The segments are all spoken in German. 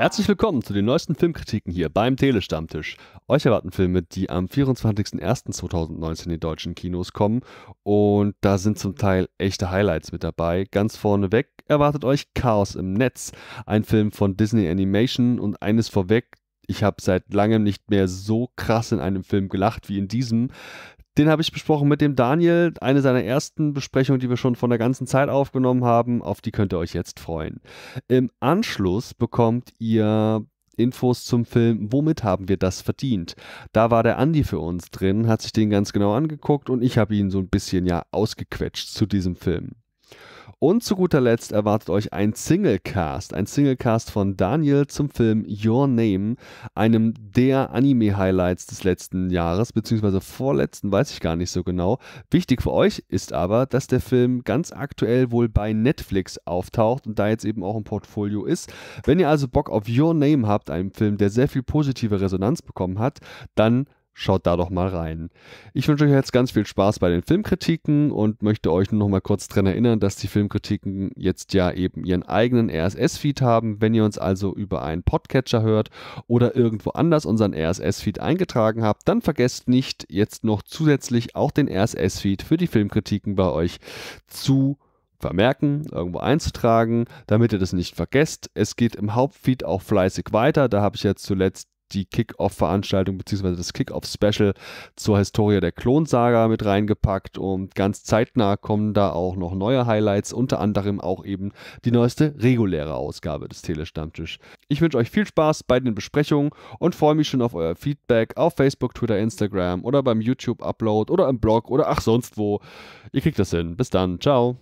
Herzlich willkommen zu den neuesten Filmkritiken hier beim Telestammtisch. Euch erwarten Filme, die am 24.01.2019 in die deutschen Kinos kommen, und da sind zum Teil echte Highlights mit dabei. Ganz vorneweg erwartet euch Chaos im Netz, ein Film von Disney Animation, und eines vorweg: ich habe seit langem nicht mehr so krass in einem Film gelacht wie in diesem. Den habe ich besprochen mit dem Daniel, eine seiner ersten Besprechungen, die wir schon von der ganzen Zeit aufgenommen haben. Auf die könnt ihr euch jetzt freuen. Im Anschluss bekommt ihr Infos zum Film Womit haben wir das verdient? Da war der Andi für uns drin, hat sich den ganz genau angeguckt, und ich habe ihn so ein bisschen ausgequetscht zu diesem Film. Und zu guter Letzt erwartet euch ein Singlecast von Daniel zum Film Your Name, einem der Anime-Highlights des letzten Jahres, beziehungsweise vorletzten, weiß ich gar nicht so genau. Wichtig für euch ist aber, dass der Film ganz aktuell wohl bei Netflix auftaucht und da jetzt eben auch im Portfolio ist. Wenn ihr also Bock auf Your Name habt, einem Film, der sehr viel positive Resonanz bekommen hat, dann schaut da doch mal rein. Ich wünsche euch jetzt ganz viel Spaß bei den Filmkritiken und möchte euch nur noch mal kurz daran erinnern, dass die Filmkritiken jetzt ja eben ihren eigenen RSS-Feed haben. Wenn ihr uns also über einen Podcatcher hört oder irgendwo anders unseren RSS-Feed eingetragen habt, dann vergesst nicht, jetzt noch zusätzlich auch den RSS-Feed für die Filmkritiken bei euch zu vermerken, irgendwo einzutragen, damit ihr das nicht vergesst. Es geht im Hauptfeed auch fleißig weiter. Da habe ich jetzt zuletzt die Kick-Off-Veranstaltung bzw. das Kick-Off-Special zur Historie der Klonsaga mit reingepackt, und ganz zeitnah kommen da auch noch neue Highlights, unter anderem auch eben die neueste reguläre Ausgabe des Telestammtisch. Ich wünsche euch viel Spaß bei den Besprechungen und freue mich schon auf euer Feedback auf Facebook, Twitter, Instagram oder beim YouTube-Upload oder im Blog oder ach sonst wo. Ihr kriegt das hin. Bis dann. Ciao.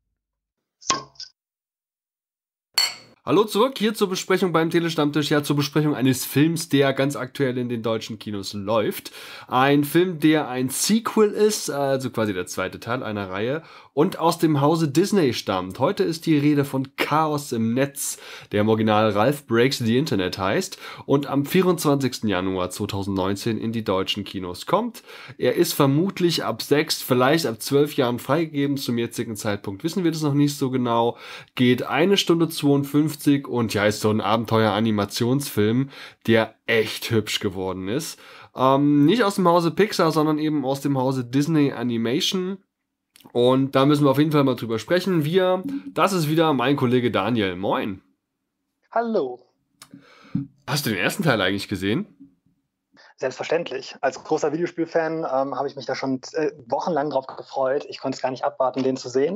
Hallo zurück, hier zur Besprechung beim Telestammtisch, zur Besprechung eines Films, der ganz aktuell in den deutschen Kinos läuft. Ein Film, der ein Sequel ist, also quasi der zweite Teil einer Reihe, und aus dem Hause Disney stammt. Heute ist die Rede von Chaos im Netz, der im Original Ralph Breaks the Internet heißt und am 24. Januar 2019 in die deutschen Kinos kommt. Er ist vermutlich ab 6, vielleicht ab 12 Jahren freigegeben. Zum jetzigen Zeitpunkt wissen wir das noch nicht so genau. Geht 1 Stunde 52 und ist so ein Abenteuer-Animationsfilm, der echt hübsch geworden ist. Nicht aus dem Hause Pixar, sondern eben aus dem Hause Disney Animation. Und da müssen wir auf jeden Fall mal drüber sprechen. Das ist wieder mein Kollege Daniel. Moin. Hallo. Hast du den ersten Teil eigentlich gesehen? Selbstverständlich. Als großer Videospielfan habe ich mich da schon wochenlang drauf gefreut. Ich konnte es gar nicht abwarten, den zu sehen.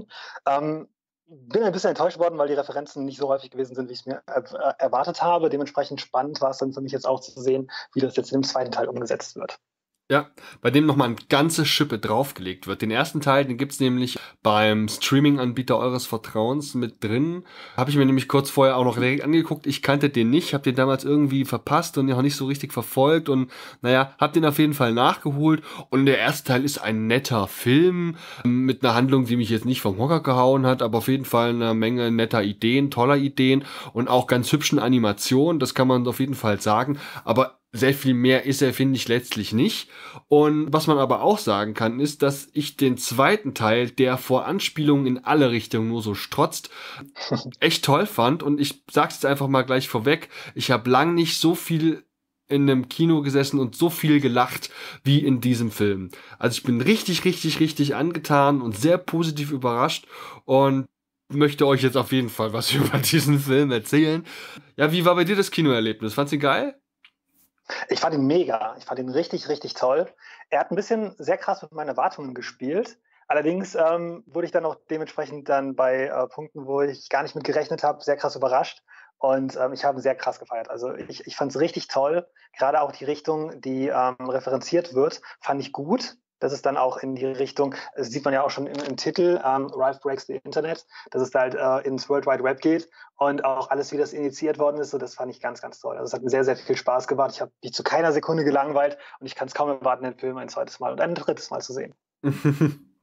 Bin ein bisschen enttäuscht worden, weil die Referenzen nicht so häufig gewesen sind, wie ich es mir erwartet habe. Dementsprechend spannend war es dann für mich jetzt auch zu sehen, wie das jetzt in dem zweiten Teil umgesetzt wird. Ja, bei dem nochmal eine ganze Schippe draufgelegt wird. Den ersten Teil, den gibt's nämlich beim Streaming-Anbieter eures Vertrauens mit drin. Habe ich mir nämlich kurz vorher auch noch direkt angeguckt. Ich kannte den nicht, habe den damals irgendwie verpasst und noch nicht so richtig verfolgt und habe den auf jeden Fall nachgeholt. Und der erste Teil ist ein netter Film mit einer Handlung, die mich jetzt nicht vom Hocker gehauen hat, aber auf jeden Fall eine Menge netter Ideen, toller Ideen und auch ganz hübschen Animationen. Das kann man auf jeden Fall sagen. Aber sehr viel mehr ist er, finde ich, letztlich nicht. Und was man aber auch sagen kann, ist, dass ich den zweiten Teil, der vor Anspielungen in alle Richtungen nur so strotzt, echt toll fand. Und ich sag's jetzt einfach mal gleich vorweg, ich habe lang nicht so viel in einem Kino gesessen und so viel gelacht wie in diesem Film. Also ich bin richtig, richtig, richtig angetan und sehr positiv überrascht und möchte euch jetzt auf jeden Fall was über diesen Film erzählen. Ja, wie war bei dir das Kinoerlebnis? Fandst du ihn geil? Ich fand ihn mega. Ich fand ihn richtig, richtig toll. Er hat ein bisschen sehr krass mit meinen Erwartungen gespielt. Allerdings wurde ich dann auch dementsprechend dann bei Punkten, wo ich gar nicht mit gerechnet habe, sehr krass überrascht. Und ich habe ihn sehr krass gefeiert. Also ich fand es richtig toll. Gerade auch die Richtung, die referenziert wird, fand ich gut. Das ist dann auch in die Richtung, das sieht man ja auch schon im Titel, Ralph Breaks the Internet, dass es halt ins World Wide Web geht und auch alles, wie das initiiert worden ist, so, das fand ich ganz, ganz toll. Also es hat mir sehr, sehr viel Spaß gemacht. Ich habe mich zu keiner Sekunde gelangweilt und ich kann es kaum erwarten, den Film ein zweites Mal und ein drittes Mal zu sehen.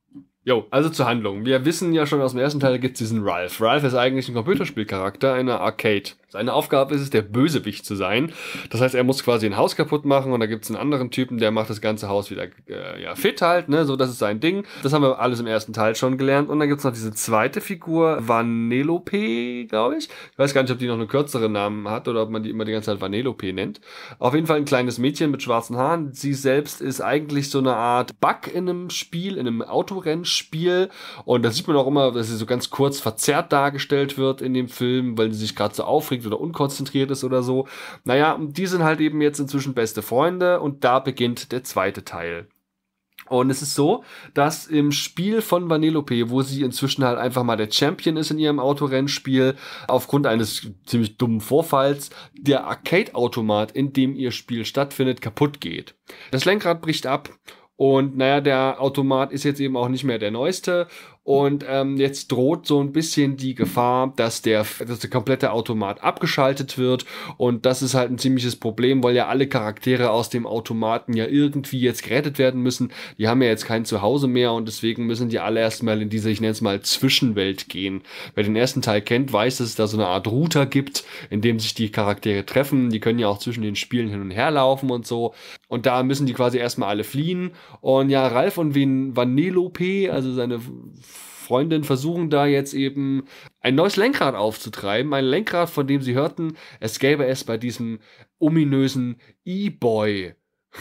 Jo, also zur Handlung. Wir wissen ja schon aus dem ersten Teil, gibt es diesen Ralph. Ralph ist eigentlich ein Computerspielcharakter einer Arcade. Seine Aufgabe ist es, der Bösewicht zu sein. Das heißt, er muss quasi ein Haus kaputt machen und da gibt es einen anderen Typen, der macht das ganze Haus wieder ja, fit halt, ne? So, das ist sein Ding. Das haben wir alles im ersten Teil schon gelernt. Und dann gibt es noch diese zweite Figur, Vanellope, glaube ich. Ich weiß gar nicht, ob die noch einen kürzeren Namen hat oder ob man die immer die ganze Zeit Vanellope nennt. Auf jeden Fall ein kleines Mädchen mit schwarzen Haaren. Sie selbst ist eigentlich so eine Art Bug in einem Spiel, in einem Autorennspiel. Und da sieht man auch immer, dass sie so ganz kurz verzerrt dargestellt wird in dem Film, weil sie sich gerade so aufregt oder unkonzentriert ist oder so. Naja, und die sind halt eben jetzt inzwischen beste Freunde und da beginnt der zweite Teil. Und es ist so, dass im Spiel von Vanellope, wo sie inzwischen halt einfach mal der Champion ist in ihrem Autorennspiel, aufgrund eines ziemlich dummen Vorfalls, der Arcade-Automat, in dem ihr Spiel stattfindet, kaputt geht. Das Lenkrad bricht ab und naja, der Automat ist jetzt eben auch nicht mehr der neueste. Und jetzt droht so ein bisschen die Gefahr, dass der komplette Automat abgeschaltet wird. Und das ist halt ein ziemliches Problem, weil ja alle Charaktere aus dem Automaten ja irgendwie jetzt gerettet werden müssen. Die haben ja jetzt kein Zuhause mehr und deswegen müssen die alle erstmal in diese, ich nenne es mal, Zwischenwelt gehen. Wer den ersten Teil kennt, weiß, dass es da so eine Art Router gibt, in dem sich die Charaktere treffen. Die können ja auch zwischen den Spielen hin und her laufen und so. Und da müssen die quasi erstmal alle fliehen. Und ja, Ralph und Vanellope, also seine Freundin, versuchen da jetzt eben ein neues Lenkrad aufzutreiben. Ein Lenkrad, von dem sie hörten, es gäbe es bei diesem ominösen E-Boy.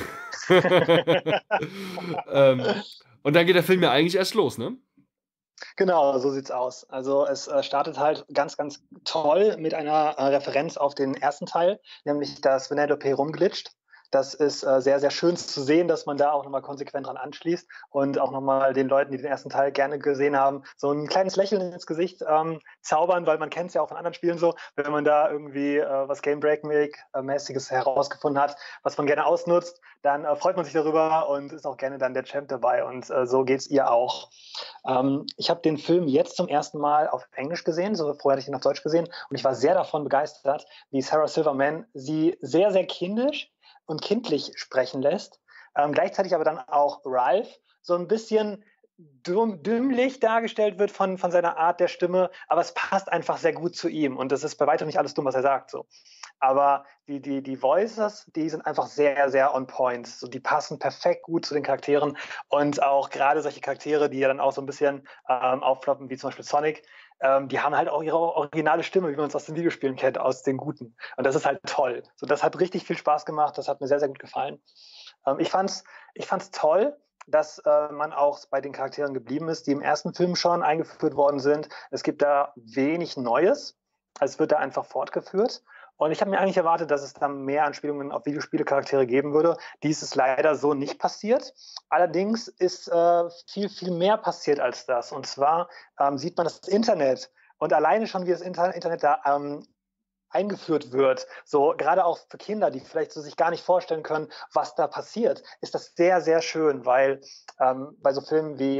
ähm, und dann geht der Film ja eigentlich erst los, ne? Genau, so sieht's aus. Also es startet halt ganz, ganz toll mit einer Referenz auf den ersten Teil, nämlich dass Vanellope rumglitscht. Das ist sehr, sehr schön zu sehen, dass man da auch nochmal konsequent dran anschließt und auch nochmal den Leuten, die den ersten Teil gerne gesehen haben, so ein kleines Lächeln ins Gesicht zaubern, weil man kennt es ja auch von anderen Spielen so, wenn man da irgendwie was Game Break-mäßiges herausgefunden hat, was man gerne ausnutzt, dann freut man sich darüber und ist auch gerne dann der Champ dabei und so geht's ihr auch. Ich habe den Film jetzt zum ersten Mal auf Englisch gesehen, so vorher hatte ich ihn auf Deutsch gesehen und ich war sehr davon begeistert, wie Sarah Silverman sie sehr, sehr kindisch und kindlich sprechen lässt. Gleichzeitig aber dann auch Ralph so ein bisschen dümmlich dargestellt wird von seiner Art der Stimme, aber es passt einfach sehr gut zu ihm und das ist bei weitem nicht alles dumm, was er sagt. So. Aber die Voices, die sind einfach sehr, sehr on point. So, die passen perfekt gut zu den Charakteren und auch gerade solche Charaktere, die ja dann auch so ein bisschen auffloppen, wie zum Beispiel Sonic, die haben halt auch ihre originale Stimme, wie man es aus den Videospielen kennt, aus den Guten. Und das ist halt toll. So, das hat richtig viel Spaß gemacht, das hat mir sehr, sehr gut gefallen. Ich fand's toll, dass man auch bei den Charakteren geblieben ist, die im ersten Film schon eingeführt worden sind. Es gibt da wenig Neues. Es wird da einfach fortgeführt. Und ich habe mir eigentlich erwartet, dass es dann mehr Anspielungen auf Videospiele-Charaktere geben würde. Dies ist leider so nicht passiert. Allerdings ist viel, viel mehr passiert als das. Und zwar sieht man das Internet. Und alleine schon, wie das Internet da eingeführt wird, so gerade auch für Kinder, die vielleicht so sich gar nicht vorstellen können, was da passiert, ist das sehr, sehr schön, weil bei so Filmen wie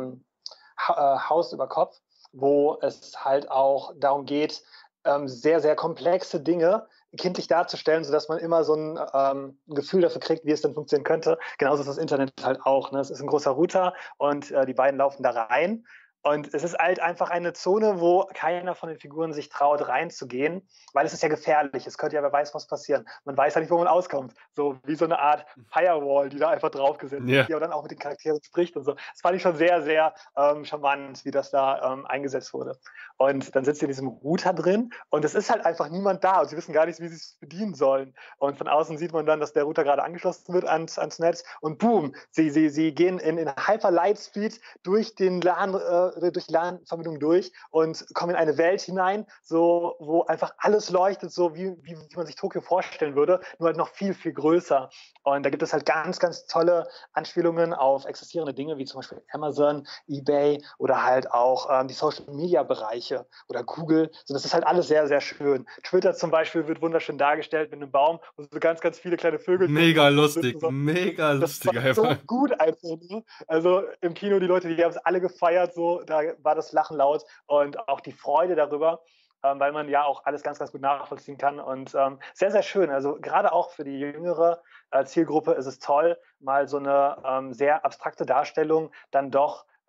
Haus über Kopf, wo es halt auch darum geht, sehr, sehr komplexe Dinge kindlich darzustellen, sodass man immer so ein Gefühl dafür kriegt, wie es dann funktionieren könnte. Genauso ist das Internet halt auch. Ne? Es ist ein großer Router und die beiden laufen da rein. Und es ist halt einfach eine Zone, wo keiner von den Figuren sich traut, reinzugehen, weil es ist ja gefährlich. Es könnte ja, wer weiß, was passieren. Man weiß ja nicht, wo man auskommt. So wie so eine Art Firewall, die da einfach draufgesetzt Ja. ist, die aber dann auch mit den Charakteren spricht und so. Das fand ich schon sehr, sehr charmant, wie das da eingesetzt wurde. Und dann sitzt ihr in diesem Router drin und es ist halt einfach niemand da und sie wissen gar nicht, wie sie es bedienen sollen. Und von außen sieht man dann, dass der Router gerade angeschlossen wird ans Netz und boom, sie gehen in Hyper-Light-Speed durch den LAN, durch die LAN-Verbindung durch und kommen in eine Welt hinein, so, wo einfach alles leuchtet, so wie man sich Tokio vorstellen würde, nur halt noch viel, viel größer. Und da gibt es halt ganz, ganz tolle Anspielungen auf existierende Dinge, wie zum Beispiel Amazon, eBay oder halt auch die Social-Media-Bereiche oder Google. So, das ist halt alles sehr, sehr schön. Twitter zum Beispiel wird wunderschön dargestellt mit einem Baum, wo so ganz, ganz viele kleine Vögel Mega sitzen. lustig, So. mega lustig Das war so gut einfach. Ne? Also im Kino, die Leute, die haben es alle gefeiert, so, da war das Lachen laut und auch die Freude darüber, weil man ja auch alles ganz, ganz gut nachvollziehen kann und sehr, sehr schön. Also gerade auch für die jüngere Zielgruppe ist es toll, mal so eine sehr abstrakte Darstellung dann doch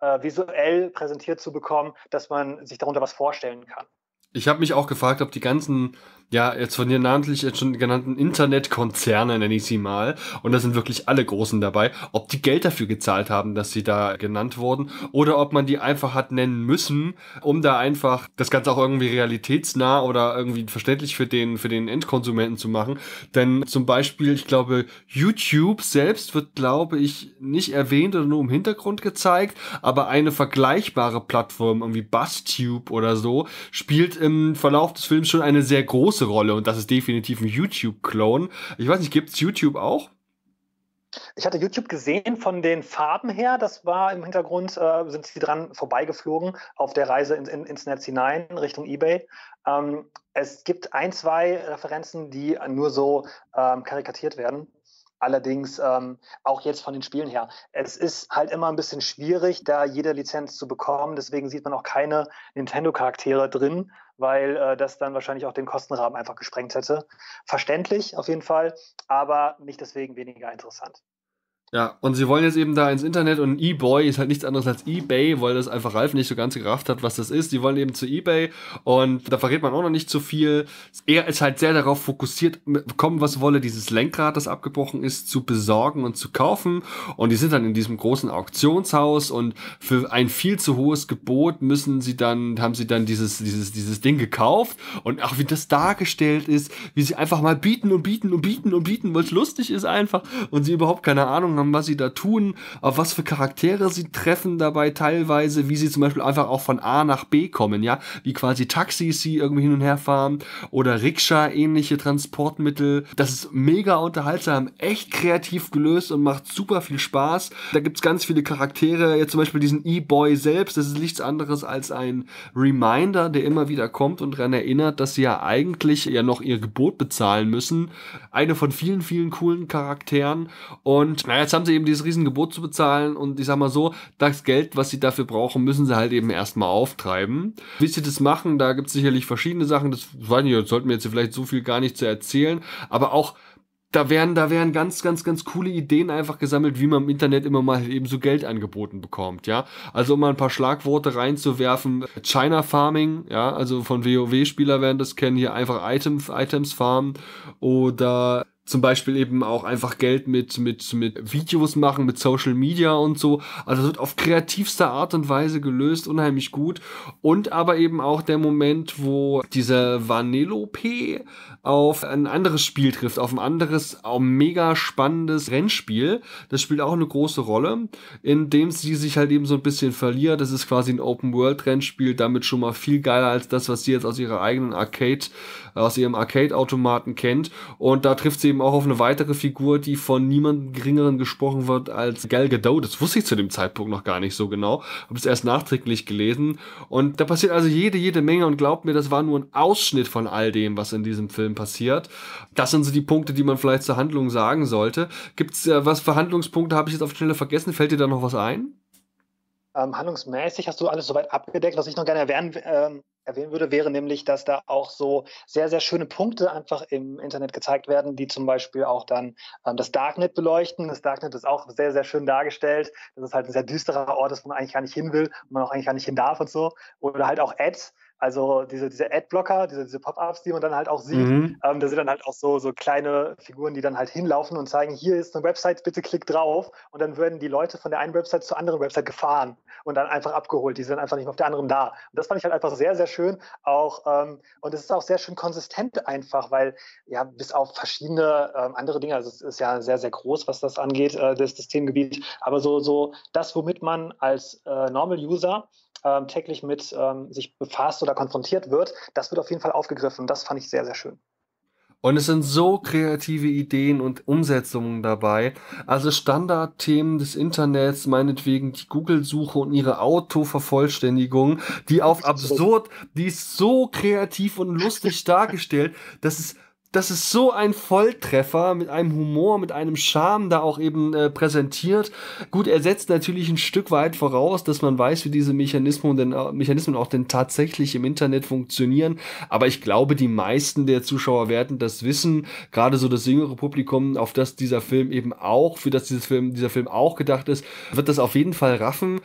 visuell präsentiert zu bekommen, dass man sich darunter was vorstellen kann. Ich habe mich auch gefragt, ob die ganzen, ja, jetzt von dir namentlich jetzt schon genannten Internetkonzerne, nenne ich sie mal, und da sind wirklich alle Großen dabei, ob die Geld dafür gezahlt haben, dass sie da genannt wurden, oder ob man die einfach hat nennen müssen, um da einfach das Ganze auch irgendwie realitätsnah oder irgendwie verständlich für den Endkonsumenten zu machen. Denn zum Beispiel, ich glaube, YouTube selbst wird, glaube ich, nicht erwähnt oder nur im Hintergrund gezeigt, aber eine vergleichbare Plattform, irgendwie BuzzTube oder so, spielt im Verlauf des Films schon eine sehr große Rolle, und das ist definitiv ein YouTube-Klon. Ich weiß nicht, gibt's YouTube auch? Ich hatte YouTube gesehen von den Farben her. Das war im Hintergrund, sind sie dran vorbeigeflogen auf der Reise ins Netz hinein, Richtung eBay. Es gibt ein, zwei Referenzen, die nur so karikatiert werden. Allerdings auch jetzt von den Spielen her. Es ist halt immer ein bisschen schwierig, da jede Lizenz zu bekommen. Deswegen sieht man auch keine Nintendo-Charaktere drin, weil das dann wahrscheinlich auch den Kostenrahmen einfach gesprengt hätte. Verständlich auf jeden Fall, aber nicht deswegen weniger interessant. Ja, und sie wollen jetzt eben da ins Internet, und eBoy ist halt nichts anderes als eBay, weil das einfach Ralf nicht so ganz gerafft hat, was das ist. Die wollen eben zu eBay, und da verrät man auch noch nicht so viel. Er ist halt sehr darauf fokussiert, kommen was wolle, dieses Lenkrad, das abgebrochen ist, zu besorgen und zu kaufen. Und die sind dann in diesem großen Auktionshaus, und für ein viel zu hohes Gebot haben sie dann dieses Ding gekauft, und auch wie das dargestellt ist, wie sie einfach mal bieten, weil es lustig ist einfach, und sie überhaupt keine Ahnung haben, was sie da tun, auf was für Charaktere sie treffen dabei teilweise, wie sie zum Beispiel einfach auch von A nach B kommen, ja, wie quasi Taxis sie irgendwie hin und her fahren oder Rikscha-ähnliche Transportmittel. Das ist mega unterhaltsam, echt kreativ gelöst und macht super viel Spaß. Da gibt's ganz viele Charaktere, jetzt zum Beispiel diesen E-Boy selbst, das ist nichts anderes als ein Reminder, der immer wieder kommt und daran erinnert, dass sie ja eigentlich ja noch ihr Gebot bezahlen müssen. Eine von vielen, vielen coolen Charakteren, und naja, jetzt haben sie eben dieses Riesengebot zu bezahlen, und ich sag mal so, das Geld, was sie dafür brauchen, müssen sie halt eben erstmal auftreiben. Wie sie das machen, da gibt es sicherlich verschiedene Sachen, das weiß ich nicht, das sollten wir jetzt vielleicht so viel gar nicht zu erzählen, aber auch da werden ganz, ganz, ganz coole Ideen einfach gesammelt, wie man im Internet immer mal eben so Geld angeboten bekommt, ja. Also um mal ein paar Schlagworte reinzuwerfen, China Farming, ja, also von WoW-Spieler werden das kennen, hier einfach Items farmen, oder zum Beispiel eben auch einfach Geld mit Videos machen, mit Social Media und so. Also es wird auf kreativste Art und Weise gelöst, unheimlich gut. Und aber eben auch der Moment, wo diese Vanellope auf ein anderes Spiel trifft, auf ein anderes, auch mega spannendes Rennspiel. Das spielt auch eine große Rolle, in dem sie sich halt eben so ein bisschen verliert. Das ist quasi ein Open-World-Rennspiel, damit schon mal viel geiler als das, was sie jetzt aus ihrem Arcade-Automaten kennt. Und da trifft sie eben auch auf eine weitere Figur, die von niemandem Geringeren gesprochen wird als Gal Gadot. Das wusste ich zu dem Zeitpunkt noch gar nicht so genau. Habe es erst nachträglich gelesen. Und da passiert also jede Menge, und glaubt mir, das war nur ein Ausschnitt von all dem, was in diesem Film passiert. Das sind so die Punkte, die man vielleicht zur Handlung sagen sollte. Gibt's was für Handlungspunkte, habe ich jetzt auf die Schnelle vergessen? Fällt dir da noch was ein? Handlungsmäßig hast du alles soweit abgedeckt. Was ich noch gerne erwähnen würde, wäre nämlich, dass da auch so sehr, sehr schöne Punkte einfach im Internet gezeigt werden, die zum Beispiel auch dann das Darknet beleuchten. Das Darknet ist auch sehr, sehr schön dargestellt. Das ist halt ein sehr düsterer Ort, wo man eigentlich gar nicht hin will und man auch eigentlich gar nicht hin darf und so. Oder halt auch Ads. Also diese Adblocker, diese Pop-ups, die man dann halt auch sieht, da sind dann halt auch so kleine Figuren, die dann halt hinlaufen und zeigen, hier ist eine Website, bitte klick drauf. Und dann werden die Leute von der einen Website zur anderen Website gefahren und dann einfach abgeholt. Die sind einfach nicht mehr auf der anderen da. Und das fand ich halt einfach sehr, sehr schön. Auch, und es ist auch sehr schön konsistent einfach, weil ja bis auf verschiedene andere Dinge, also es ist ja sehr, sehr groß, was das angeht, das Themengebiet, aber so das, womit man als Normal-User täglich mit sich befasst oder konfrontiert wird, das wird auf jeden Fall aufgegriffen. Und das fand ich sehr, sehr schön. Und es sind so kreative Ideen und Umsetzungen dabei. Also Standardthemen des Internets, meinetwegen die Google-Suche und ihre Autovervollständigung, die ist so kreativ und lustig dargestellt, dass es Das ist so ein Volltreffer mit einem Humor, mit einem Charme da auch eben präsentiert. Gut, er setzt natürlich ein Stück weit voraus, dass man weiß, wie diese Mechanismen auch denn tatsächlich im Internet funktionieren. Aber ich glaube, die meisten der Zuschauer werden das wissen. Gerade so das jüngere Publikum, auf das dieser Film eben auch, für das dieser Film auch gedacht ist, wird das auf jeden Fall raffen.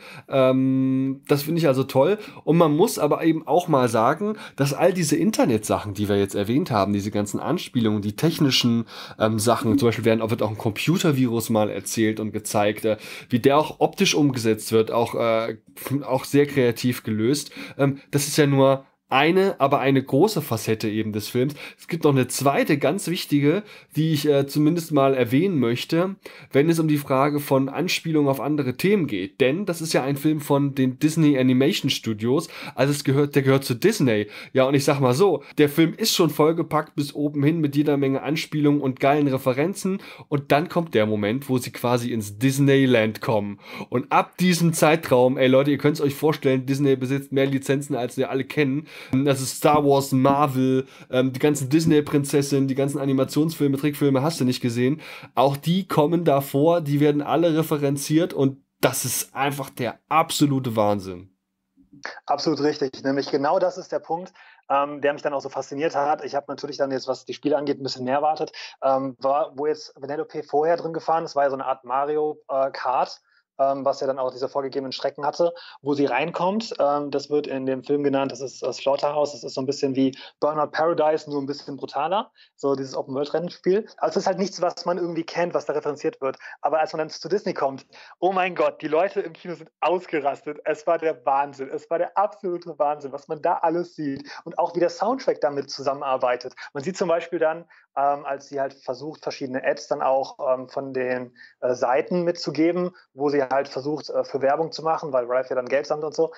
Das finde ich also toll. Und man muss aber eben auch mal sagen, dass all diese Internetsachen, die wir jetzt erwähnt haben, diese ganzen Anspielungen, die technischen Sachen, zum Beispiel wird auch ein Computervirus mal erzählt und gezeigt, wie der auch optisch umgesetzt wird, auch sehr kreativ gelöst. Das ist ja nur aber eine große Facette eben des Films. Es gibt noch eine zweite, ganz wichtige, die ich zumindest mal erwähnen möchte, wenn es um die Frage von Anspielungen auf andere Themen geht. Denn das ist ja ein Film von den Disney Animation Studios, also der gehört zu Disney. Ja, und ich sag mal so, der Film ist schon vollgepackt bis oben hin mit jeder Menge Anspielungen und geilen Referenzen, und dann kommt der Moment, wo sie quasi ins Disneyland kommen. Und ab diesem Zeitraum, ey Leute, ihr könnt es euch vorstellen, Disney besitzt mehr Lizenzen, als wir alle kennen. Das ist Star Wars, Marvel, die ganzen Disney-Prinzessinnen, die ganzen Animationsfilme, Trickfilme, hast du nicht gesehen. Auch die kommen da vor, die werden alle referenziert, und das ist einfach der absolute Wahnsinn. Absolut richtig. Nämlich genau das ist der Punkt, der mich dann auch so fasziniert hat. Ich habe natürlich dann jetzt, was die Spiele angeht, ein bisschen mehr erwartet. Wo jetzt Vanellope vorher drin gefahren ist, war ja so eine Art Mario Kart, was ja dann auch diese vorgegebenen Strecken hatte, wo sie reinkommt. Das wird in dem Film genannt, das ist das Slaughterhouse. Das ist so ein bisschen wie Burnout Paradise, nur ein bisschen brutaler. So dieses Open-World-Rennspiel. Also es ist halt nichts, was man irgendwie kennt, was da referenziert wird. Aber als man dann zu Disney kommt, oh mein Gott, die Leute im Kino sind ausgerastet. Es war der Wahnsinn. Es war der absolute Wahnsinn, was man da alles sieht. Und auch wie der Soundtrack damit zusammenarbeitet. Man sieht zum Beispiel dann, als sie halt versucht, verschiedene Ads dann auch von den Seiten mitzugeben, wo sie halt versucht, für Werbung zu machen, weil Ralph ja dann Geld sammelt und so.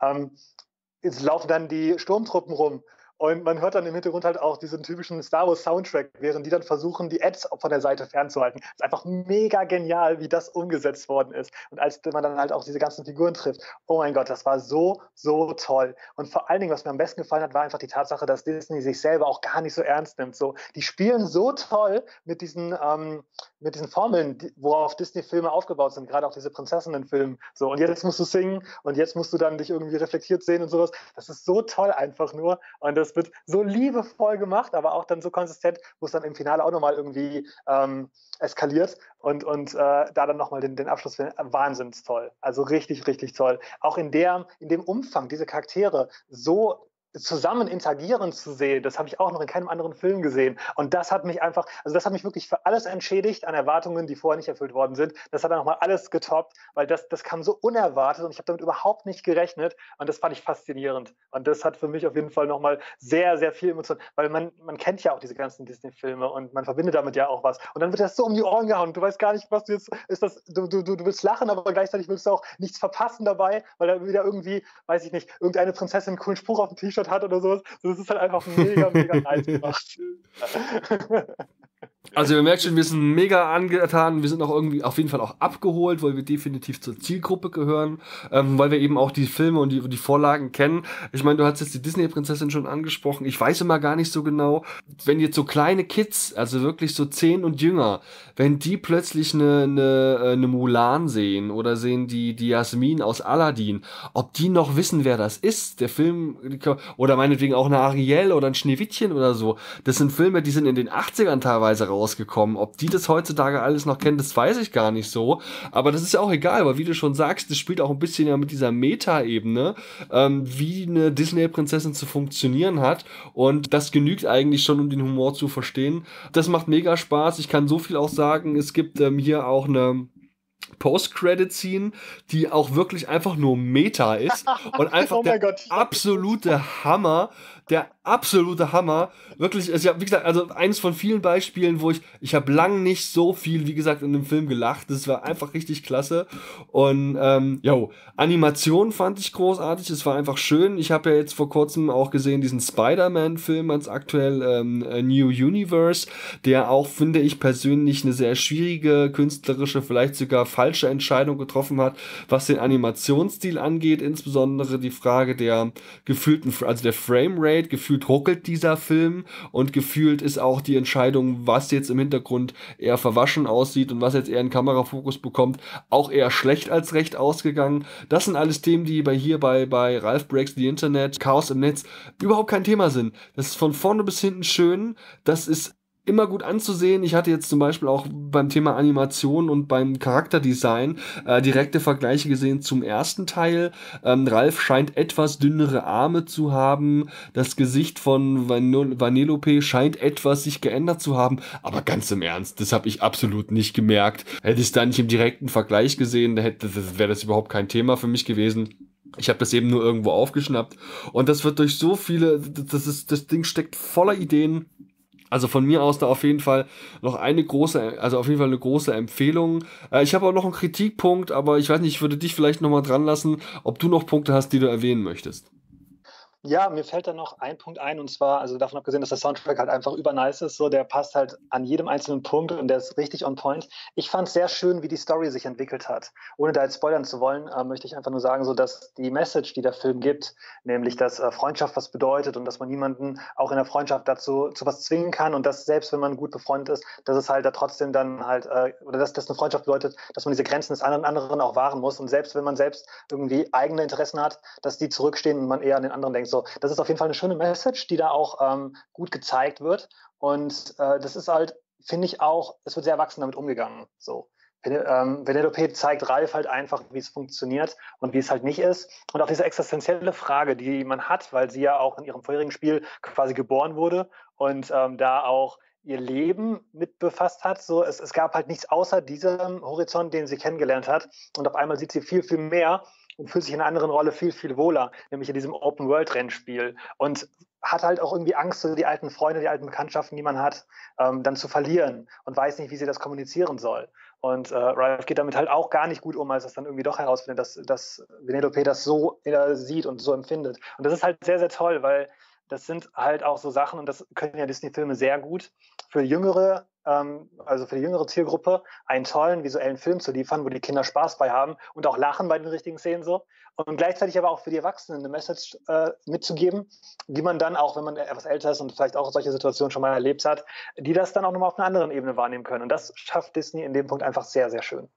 Jetzt laufen dann die Sturmtruppen rum. Und man hört dann im Hintergrund halt auch diesen typischen Star Wars Soundtrack, während die dann versuchen, die Ads von der Seite fernzuhalten. Es ist einfach mega genial, wie das umgesetzt worden ist. Und als man dann halt auch diese ganzen Figuren trifft, oh mein Gott, das war so, so toll. Und vor allen Dingen, was mir am besten gefallen hat, war einfach die Tatsache, dass Disney sich selber auch gar nicht so ernst nimmt. So, die spielen so toll mit diesen Formeln, worauf Disney-Filme aufgebaut sind, gerade auch diese Prinzessinnen-Filme. So, und jetzt musst du singen und jetzt musst du dann dich irgendwie reflektiert sehen und sowas. Das ist so toll einfach nur. Und das wird so liebevoll gemacht, aber auch dann so konsistent, wo es dann im Finale auch nochmal irgendwie eskaliert und da dann nochmal den Abschluss wahnsinnig toll. Also richtig, richtig toll. Auch in dem Umfang, diese Charaktere so zusammen interagieren zu sehen, das habe ich auch noch in keinem anderen Film gesehen. Und das hat mich das hat mich wirklich für alles entschädigt an Erwartungen, die vorher nicht erfüllt worden sind. Das hat dann nochmal alles getoppt, weil das kam so unerwartet und ich habe damit überhaupt nicht gerechnet, und das fand ich faszinierend. Und das hat für mich auf jeden Fall nochmal sehr, sehr viel Emotion, weil man kennt ja auch diese ganzen Disney-Filme und man verbindet damit ja auch was. Und dann wird das so um die Ohren gehauen. Du weißt gar nicht, was du jetzt du willst lachen, aber gleichzeitig willst du auch nichts verpassen dabei, weil da wieder irgendwie, weiß ich nicht, irgendeine Prinzessin einen coolen Spruch auf dem T-Shirt hat oder sowas. Das ist halt einfach mega, mega nice gemacht. Also ihr merkt schon, wir sind mega angetan, wir sind auch irgendwie auf jeden Fall auch abgeholt, weil wir definitiv zur Zielgruppe gehören, weil wir eben auch die Filme und die Vorlagen kennen. Ich meine, du hast jetzt die Disney-Prinzessin schon angesprochen, ich weiß immer gar nicht so genau, wenn jetzt so kleine Kids, also wirklich so 10 und jünger, wenn die plötzlich eine Mulan sehen oder sehen die Jasmin aus Aladdin, ob die noch wissen, wer das ist, der Film, oder meinetwegen auch eine Ariel oder ein Schneewittchen oder so, das sind Filme, die sind in den 80ern teilweise rausgekommen. Ob die das heutzutage alles noch kennen, das weiß ich gar nicht so. Aber das ist ja auch egal, weil wie du schon sagst, das spielt auch ein bisschen ja mit dieser Meta-Ebene, wie eine Disney-Prinzessin zu funktionieren hat. Und das genügt eigentlich schon, um den Humor zu verstehen. Das macht mega Spaß. Ich kann so viel auch sagen. Es gibt hier auch eine Post-Credit-Scene, die auch wirklich einfach nur Meta ist und einfach absolute Hammer. Der absolute Hammer. Wirklich, ist ja, wie gesagt, also eines von vielen Beispielen, wo ich habe lang nicht so viel, wie gesagt, in dem Film gelacht. Das war einfach richtig klasse. Und Animation fand ich großartig. Es war einfach schön. Ich habe ja jetzt vor kurzem auch gesehen, diesen Spider-Man-Film, ganz aktuell, New Universe, der auch, finde ich persönlich, eine sehr schwierige, künstlerische, vielleicht sogar falsche Entscheidung getroffen hat, was den Animationsstil angeht. Insbesondere die Frage der gefühlten, also der Framerate, Zeit. Gefühlt ruckelt dieser Film und gefühlt ist auch die Entscheidung, was jetzt im Hintergrund eher verwaschen aussieht und was jetzt eher einen Kamerafokus bekommt, auch eher schlecht als recht ausgegangen. Das sind alles Themen, die bei Ralph Breaks the Internet, Chaos im Netz überhaupt kein Thema sind. Das ist von vorne bis hinten schön. Das ist immer gut anzusehen. Ich hatte jetzt zum Beispiel auch beim Thema Animation und beim Charakterdesign direkte Vergleiche gesehen zum ersten Teil. Ralph scheint etwas dünnere Arme zu haben. Das Gesicht von Vanellope scheint etwas sich geändert zu haben. Aber ganz im Ernst, das habe ich absolut nicht gemerkt. Hätte ich es da nicht im direkten Vergleich gesehen, wäre das überhaupt kein Thema für mich gewesen. Ich habe das eben nur irgendwo aufgeschnappt. Und das wird durch so viele, das Ding steckt voller Ideen. Also von mir aus da auf jeden Fall noch eine große Empfehlung. Ich habe auch noch einen Kritikpunkt, aber ich weiß nicht, ich würde dich vielleicht nochmal dran lassen, ob du noch Punkte hast, die du erwähnen möchtest. Ja, mir fällt da noch ein Punkt ein, und zwar, also davon abgesehen, dass der Soundtrack halt einfach übernice ist, so, der passt halt an jedem einzelnen Punkt und der ist richtig on point. Ich fand es sehr schön, wie die Story sich entwickelt hat. Ohne da jetzt spoilern zu wollen, möchte ich einfach nur sagen, so, dass die Message, die der Film gibt, nämlich, dass Freundschaft was bedeutet und dass man niemanden auch in der Freundschaft dazu zu was zwingen kann und dass selbst wenn man gut befreundet ist, dass es halt da trotzdem dann halt, oder dass das eine Freundschaft bedeutet, dass man diese Grenzen des anderen auch wahren muss und selbst wenn man selbst irgendwie eigene Interessen hat, dass die zurückstehen und man eher an den anderen denkt. So, das ist auf jeden Fall eine schöne Message, die da auch gut gezeigt wird. Und das ist halt, finde ich auch, es wird sehr erwachsen damit umgegangen. So. Vanellope zeigt Ralph halt einfach, wie es funktioniert und wie es halt nicht ist. Und auch diese existenzielle Frage, die man hat, weil sie ja auch in ihrem vorherigen Spiel quasi geboren wurde und da auch ihr Leben mit befasst hat. So, es gab halt nichts außer diesem Horizont, den sie kennengelernt hat. Und auf einmal sieht sie viel, viel mehr und fühlt sich in einer anderen Rolle viel, viel wohler, nämlich in diesem Open-World-Rennspiel. Und hat halt auch irgendwie Angst, so die alten Freunde, die alten Bekanntschaften, die man hat, dann zu verlieren und weiß nicht, wie sie das kommunizieren soll. Und Ralph geht damit halt auch gar nicht gut um, als es dann irgendwie doch herausfindet, dass Vanellope das so sieht und so empfindet. Und das ist halt sehr, sehr toll, weil das sind halt auch so Sachen, und das können ja Disney-Filme sehr gut, für jüngere, also für die jüngere Zielgruppe, einen tollen visuellen Film zu liefern, wo die Kinder Spaß bei haben und auch lachen bei den richtigen Szenen so. Und gleichzeitig aber auch für die Erwachsenen eine Message mitzugeben, die man dann auch, wenn man etwas älter ist und vielleicht auch solche Situationen schon mal erlebt hat, die das dann auch nochmal auf einer anderen Ebene wahrnehmen können. Und das schafft Disney in dem Punkt einfach sehr, sehr schön.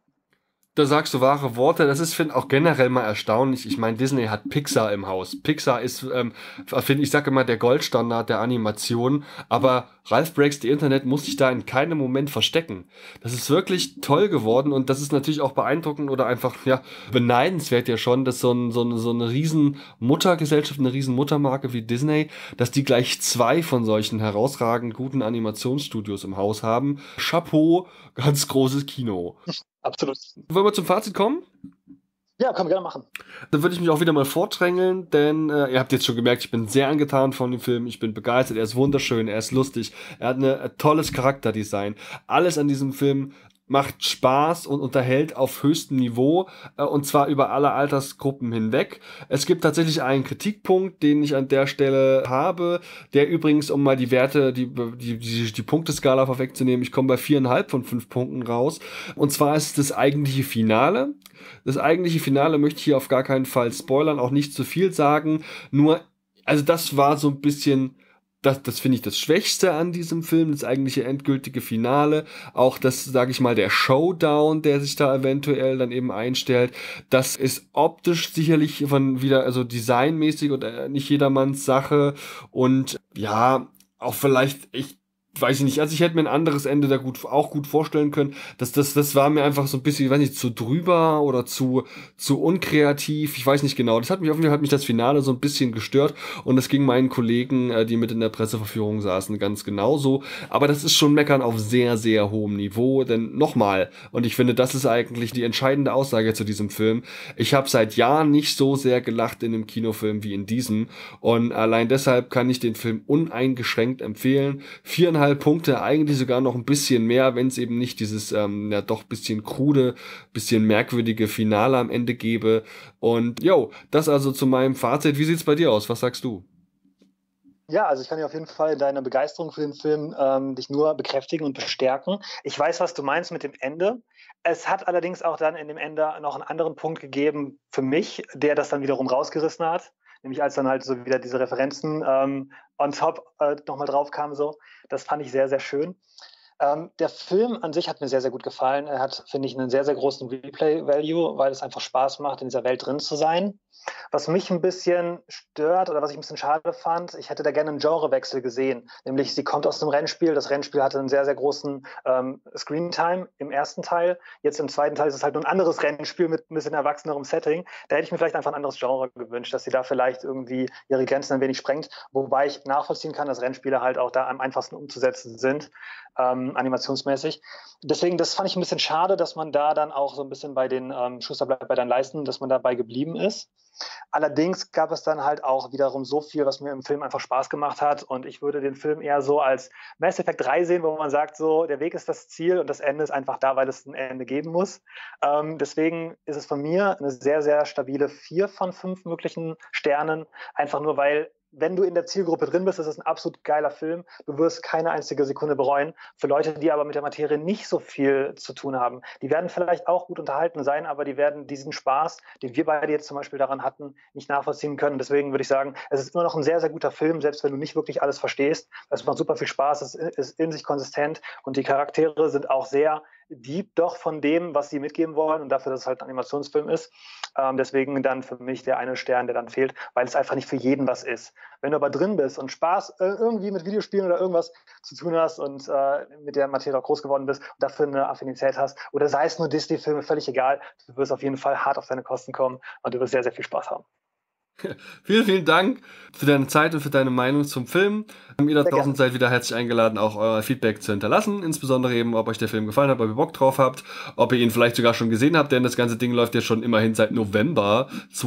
Da sagst du wahre Worte. Das ist, finde ich, auch generell mal erstaunlich. Ich meine, Disney hat Pixar im Haus. Pixar ist, finde ich, sage immer, der Goldstandard der Animation. Aber Ralph Breaks the Internet muss sich da in keinem Moment verstecken. Das ist wirklich toll geworden und das ist natürlich auch beeindruckend oder einfach, ja, beneidenswert ja schon, dass so eine riesen Muttergesellschaft, eine riesen Muttermarke wie Disney, dass die gleich 2 von solchen herausragend guten Animationsstudios im Haus haben. Chapeau, ganz großes Kino. Absolut. Wollen wir zum Fazit kommen? Ja, können wir gerne machen. Dann würde ich mich auch wieder mal vordrängeln, denn ihr habt jetzt schon gemerkt, ich bin sehr angetan von dem Film, ich bin begeistert, er ist wunderschön, er ist lustig, er hat ein tolles Charakterdesign. Alles an diesem Film macht Spaß und unterhält auf höchstem Niveau und zwar über alle Altersgruppen hinweg. Es gibt tatsächlich einen Kritikpunkt, den ich an der Stelle habe, der übrigens, um mal die Werte, die Punkteskala vorwegzunehmen, ich komme bei 4,5 von 5 Punkten raus. Und zwar ist das eigentliche Finale. Das eigentliche Finale möchte ich hier auf gar keinen Fall spoilern, auch nicht zu viel sagen. Nur, also das war so ein bisschen... Das finde ich das Schwächste an diesem Film, das eigentliche endgültige Finale. Auch das, sage ich mal, der Showdown, der sich da eventuell dann eben einstellt. Das ist optisch sicherlich also designmäßig und nicht jedermanns Sache. Und ja, auch vielleicht, weiß ich nicht, also ich hätte mir ein anderes Ende da auch gut vorstellen können. Das war mir einfach so ein bisschen, ich weiß nicht, zu drüber oder zu unkreativ. Ich weiß nicht genau. Auf jeden Fall hat mich das Finale so ein bisschen gestört und das ging meinen Kollegen, die mit in der Presseverführung saßen, ganz genauso. Aber das ist schon Meckern auf sehr, sehr hohem Niveau, denn nochmal, und ich finde, das ist eigentlich die entscheidende Aussage zu diesem Film. Ich habe seit Jahren nicht so sehr gelacht in einem Kinofilm wie in diesem und allein deshalb kann ich den Film uneingeschränkt empfehlen. 4,5 Punkte, eigentlich sogar noch ein bisschen mehr, wenn es eben nicht dieses doch bisschen krude, bisschen merkwürdige Finale am Ende gäbe. Und das also zu meinem Fazit. Wie sieht's bei dir aus? Was sagst du? Ja, also ich kann dir auf jeden Fall deine Begeisterung für den Film dich nur bekräftigen und bestärken. Ich weiß, was du meinst mit dem Ende. Es hat allerdings auch dann in dem Ende noch einen anderen Punkt gegeben für mich, der das dann wiederum rausgerissen hat. nämlich als dann halt so wieder diese Referenzen on top nochmal drauf kamen. So. Das fand ich sehr, sehr schön. Der Film an sich hat mir sehr, sehr gut gefallen. Er hat, finde ich, einen sehr, sehr großen Replay-Value, weil es einfach Spaß macht, in dieser Welt drin zu sein. Was mich ein bisschen stört oder was ich ein bisschen schade fand, ich hätte da gerne einen Genrewechsel gesehen. Nämlich, sie kommt aus einem Rennspiel. Das Rennspiel hatte einen sehr, sehr großen Screentime im ersten Teil. Jetzt im zweiten Teil ist es halt nur ein anderes Rennspiel mit ein bisschen erwachsenerem Setting. Da hätte ich mir vielleicht einfach ein anderes Genre gewünscht, dass sie da vielleicht irgendwie ihre Grenzen ein wenig sprengt. Wobei ich nachvollziehen kann, dass Rennspiele halt auch da am einfachsten umzusetzen sind, animationsmäßig. Deswegen, das fand ich ein bisschen schade, dass man da dann auch so ein bisschen bei den Schuster bleibt bei deinen Leisten, dass man dabei geblieben ist. Allerdings gab es dann halt auch wiederum so viel, was mir im Film einfach Spaß gemacht hat, und ich würde den Film eher so als Mass Effect 3 sehen, wo man sagt, so, der Weg ist das Ziel und das Ende ist einfach da, weil es ein Ende geben muss. Deswegen ist es von mir eine sehr, sehr stabile 4 von 5 möglichen Sternen, einfach nur, weil, wenn du in der Zielgruppe drin bist, ist es ein absolut geiler Film. Du wirst keine einzige Sekunde bereuen. Für Leute, die aber mit der Materie nicht so viel zu tun haben, die werden vielleicht auch gut unterhalten sein, aber die werden diesen Spaß, den wir beide jetzt zum Beispiel daran hatten, nicht nachvollziehen können. Deswegen würde ich sagen, es ist immer noch ein sehr, sehr guter Film, selbst wenn du nicht wirklich alles verstehst. Es macht super viel Spaß, es ist in sich konsistent und die Charaktere sind auch sehr deep doch von dem, was sie mitgeben wollen, und dafür, dass es halt ein Animationsfilm ist. Deswegen dann für mich der eine Stern, der dann fehlt, weil es einfach nicht für jeden was ist. Wenn du aber drin bist und Spaß irgendwie mit Videospielen oder irgendwas zu tun hast und mit der Materie auch groß geworden bist und dafür eine Affinität hast, oder sei es nur Disney-Filme, völlig egal, du wirst auf jeden Fall hart auf deine Kosten kommen und du wirst sehr, sehr viel Spaß haben. Vielen, vielen Dank für deine Zeit und für deine Meinung zum Film. Ihr da draußen seid wieder herzlich eingeladen, auch euer Feedback zu hinterlassen. Insbesondere eben, ob euch der Film gefallen hat, ob ihr Bock drauf habt, ob ihr ihn vielleicht sogar schon gesehen habt, denn das ganze Ding läuft ja schon immerhin seit November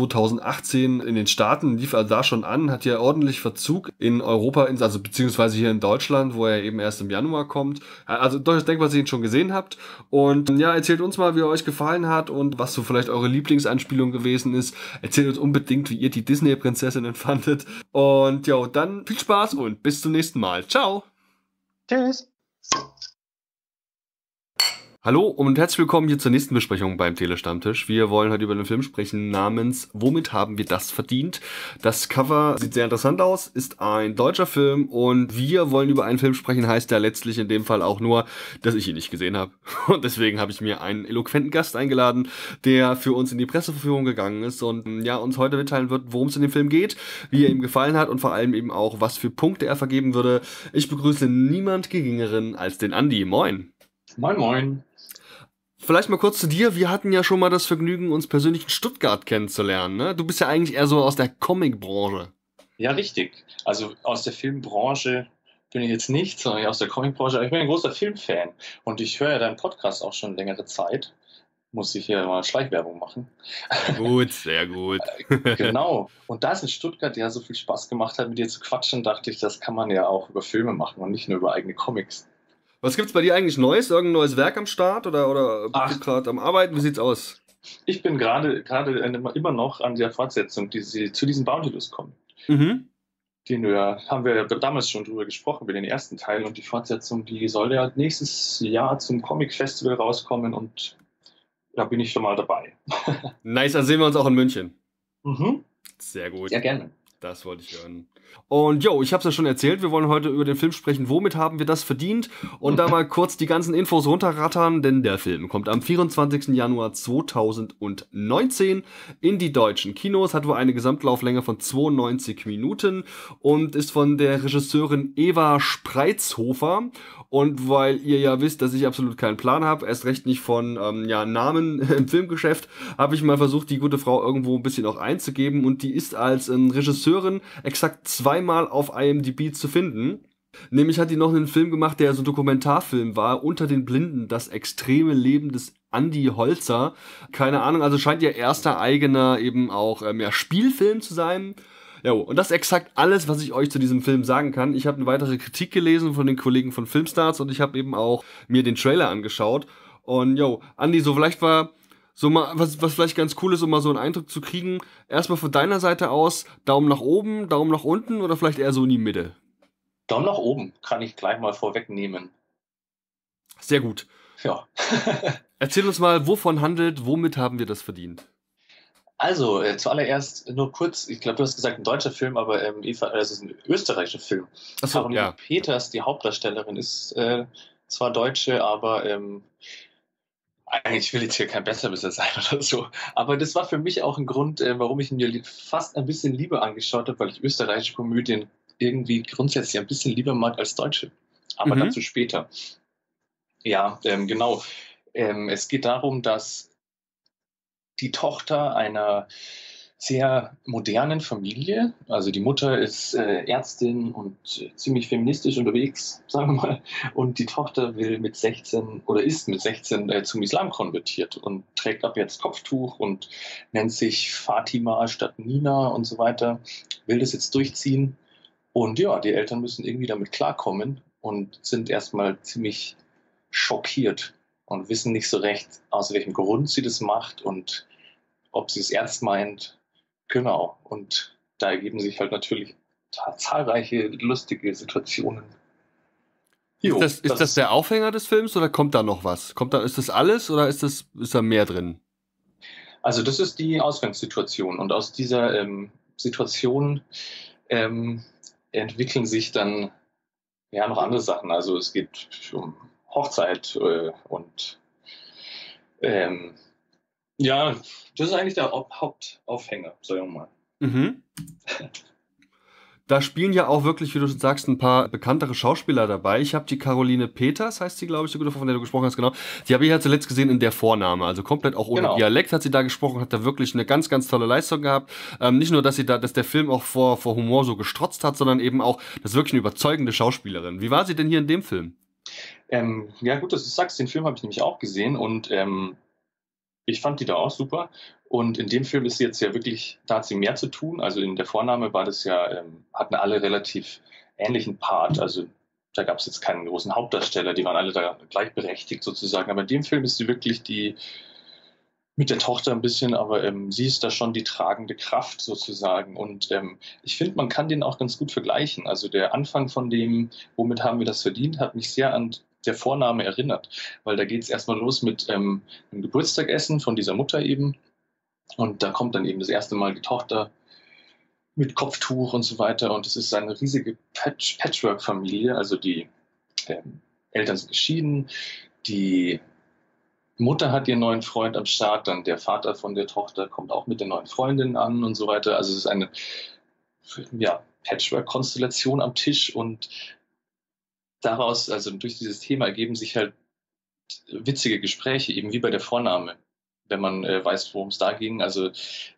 2018 in den Staaten, lief also da schon an, hat ja ordentlich Verzug in Europa, also beziehungsweise hier in Deutschland, wo er eben erst im Januar kommt. Also durchaus denkbar, dass ihr ihn schon gesehen habt. Und ja, erzählt uns mal, wie er euch gefallen hat und was so vielleicht eure Lieblingsanspielung gewesen ist. Erzählt uns unbedingt, wie ihr die Disney-Prinzessinnen fandet. Und ja, dann viel Spaß und bis zum nächsten Mal. Ciao! Tschüss! Hallo und herzlich willkommen hier zur nächsten Besprechung beim Telestammtisch. Wir wollen heute über einen Film sprechen namens Womit haben wir das verdient? Das Cover sieht sehr interessant aus, ist ein deutscher Film und wir wollen über einen Film sprechen, heißt ja letztlich in dem Fall auch nur, dass ich ihn nicht gesehen habe. Und deswegen habe ich mir einen eloquenten Gast eingeladen, der für uns in die Presseverführung gegangen ist und ja, uns heute mitteilen wird, worum es in dem Film geht, wie er ihm gefallen hat und vor allem eben auch, was für Punkte er vergeben würde. Ich begrüße niemand Geringeren als den Andi. Moin! Moin, moin! Vielleicht mal kurz zu dir. Wir hatten ja schon mal das Vergnügen, uns persönlich in Stuttgart kennenzulernen, ne? Du bist ja eigentlich eher so aus der Comicbranche. Ja, richtig. Also aus der Filmbranche bin ich jetzt nicht, sondern aus der Comicbranche. Aber ich bin ein großer Filmfan und ich höre ja deinen Podcast auch schon längere Zeit. Muss ich hier mal Schleichwerbung machen. Gut, sehr gut. Genau. Und da es in Stuttgart ja so viel Spaß gemacht hat, mit dir zu quatschen, dachte ich, das kann man ja auch über Filme machen und nicht nur über eigene Comics. Was gibt's bei dir eigentlich Neues? Irgendein neues Werk am Start oder bist du gerade am Arbeiten? Wie sieht's aus? Ich bin gerade immer noch an der Fortsetzung, die zu diesen Bounty-Lust kommen. Mhm. Haben wir damals schon drüber gesprochen, über den ersten Teil, und die Fortsetzung, die soll ja nächstes Jahr zum Comic-Festival rauskommen und da bin ich schon mal dabei. Nice, dann sehen wir uns auch in München. Mhm. Sehr gut. Sehr gerne. Das wollte ich hören. Und jo, ich habe es ja schon erzählt, wir wollen heute über den Film sprechen, womit haben wir das verdient? Und da mal kurz die ganzen Infos runterrattern, denn der Film kommt am 24. Januar 2019 in die deutschen Kinos, hat wohl eine Gesamtlauflänge von 92 Minuten und ist von der Regisseurin Eva Spreizhofer. Und weil ihr ja wisst, dass ich absolut keinen Plan habe, erst recht nicht von Namen im Filmgeschäft, habe ich mal versucht, die gute Frau irgendwo ein bisschen auch einzugeben, und die ist als Regisseurin exakt zweimal auf IMDb zu finden. Nämlich hat die noch einen Film gemacht, der so ein Dokumentarfilm war, Unter den Blinden, das extreme Leben des Andi Holzer. Keine Ahnung, also scheint ihr erster eigener eben auch Spielfilm zu sein. Ja, und das ist exakt alles, was ich euch zu diesem Film sagen kann. Ich habe eine weitere Kritik gelesen von den Kollegen von Filmstarts und ich habe eben auch mir den Trailer angeschaut. Und Andi, so vielleicht war so mal, was vielleicht ganz cool ist, um mal so einen Eindruck zu kriegen. Erstmal von deiner Seite aus, Daumen nach oben, Daumen nach unten oder vielleicht eher so in die Mitte? Daumen nach oben kann ich gleich mal vorwegnehmen. Sehr gut. Ja. Erzähl uns mal, wovon handelt, womit haben wir das verdient? Also, zuallererst nur kurz, ich glaube, du hast gesagt, ein deutscher Film, aber Eva, es ist ein österreichischer Film. Achso, Caroline ja. Peters, die Hauptdarstellerin, ist zwar Deutsche, aber eigentlich will ich jetzt hier kein Besserwisser sein oder so. Aber das war für mich auch ein Grund, warum ich ihn mir fast ein bisschen lieber angeschaut habe, weil ich österreichische Komödien irgendwie grundsätzlich ein bisschen lieber mag als deutsche. Aber Mhm. dazu später. Ja, genau. Es geht darum, dass die Tochter einer sehr modernen Familie, also die Mutter ist Ärztin und ziemlich feministisch unterwegs, sagen wir mal, und die Tochter will mit 16 oder ist mit 16 zum Islam konvertiert und trägt ab jetzt Kopftuch und nennt sich Fatima statt Nina und so weiter, will das jetzt durchziehen. Und ja, die Eltern müssen irgendwie damit klarkommen und sind erstmal ziemlich schockiert und wissen nicht so recht, aus welchem Grund sie das macht und ob sie es ernst meint. Genau. Und da ergeben sich halt natürlich zahlreiche lustige Situationen. Jo, Ist das der Aufhänger des Films oder kommt da noch was? Ist das alles oder ist da mehr drin? also das ist die Ausgangssituation. Und aus dieser Situation ähm, entwickeln sich dann ja noch andere Sachen. Also es geht um Hochzeit und ähm, ja, das ist eigentlich der Hauptaufhänger, sagen wir mal. Mhm. Da spielen ja auch wirklich, wie du schon sagst, ein paar bekanntere Schauspieler dabei. Ich habe die Caroline Peters, heißt sie, glaube ich, von der du gesprochen hast, genau. Die habe ich ja zuletzt gesehen in Der Vorname, also komplett auch ohne Genau. Dialekt hat sie da gesprochen, hat da wirklich eine ganz, ganz tolle Leistung gehabt. Nicht nur, dass der Film auch vor Humor so gestrotzt hat, sondern eben auch, das ist wirklich eine überzeugende Schauspielerin. Wie war sie denn hier in dem Film? Ja, gut, dass du sagst, den Film habe ich nämlich auch gesehen und ich fand die da auch super. Und in dem Film ist sie jetzt ja wirklich, da hat sie mehr zu tun. Also in der Vorname war das ja, hatten alle relativ ähnlichen Part. Also da gab es jetzt keinen großen Hauptdarsteller, die waren alle da gleichberechtigt sozusagen. Aber in dem Film ist sie wirklich die mit der Tochter ein bisschen, aber sie ist da schon die tragende Kraft sozusagen. Und ich finde, man kann den auch ganz gut vergleichen. Also der Anfang von dem, womit haben wir das verdient, hat mich sehr an der Vorname erinnert. Weil da geht es erstmal los mit einem Geburtstagessen von dieser Mutter eben. Und da kommt dann eben das erste Mal die Tochter mit Kopftuch und so weiter. Und es ist eine riesige Patchwork-Familie. Also die Eltern sind geschieden, die Mutter hat ihren neuen Freund am Start, dann der Vater von der Tochter kommt auch mit der neuen Freundin an und so weiter. Also es ist eine ja, Patchwork-Konstellation am Tisch und daraus, also durch dieses Thema ergeben sich halt witzige Gespräche, eben wie bei der Vorname, wenn man weiß, worum es da ging. Also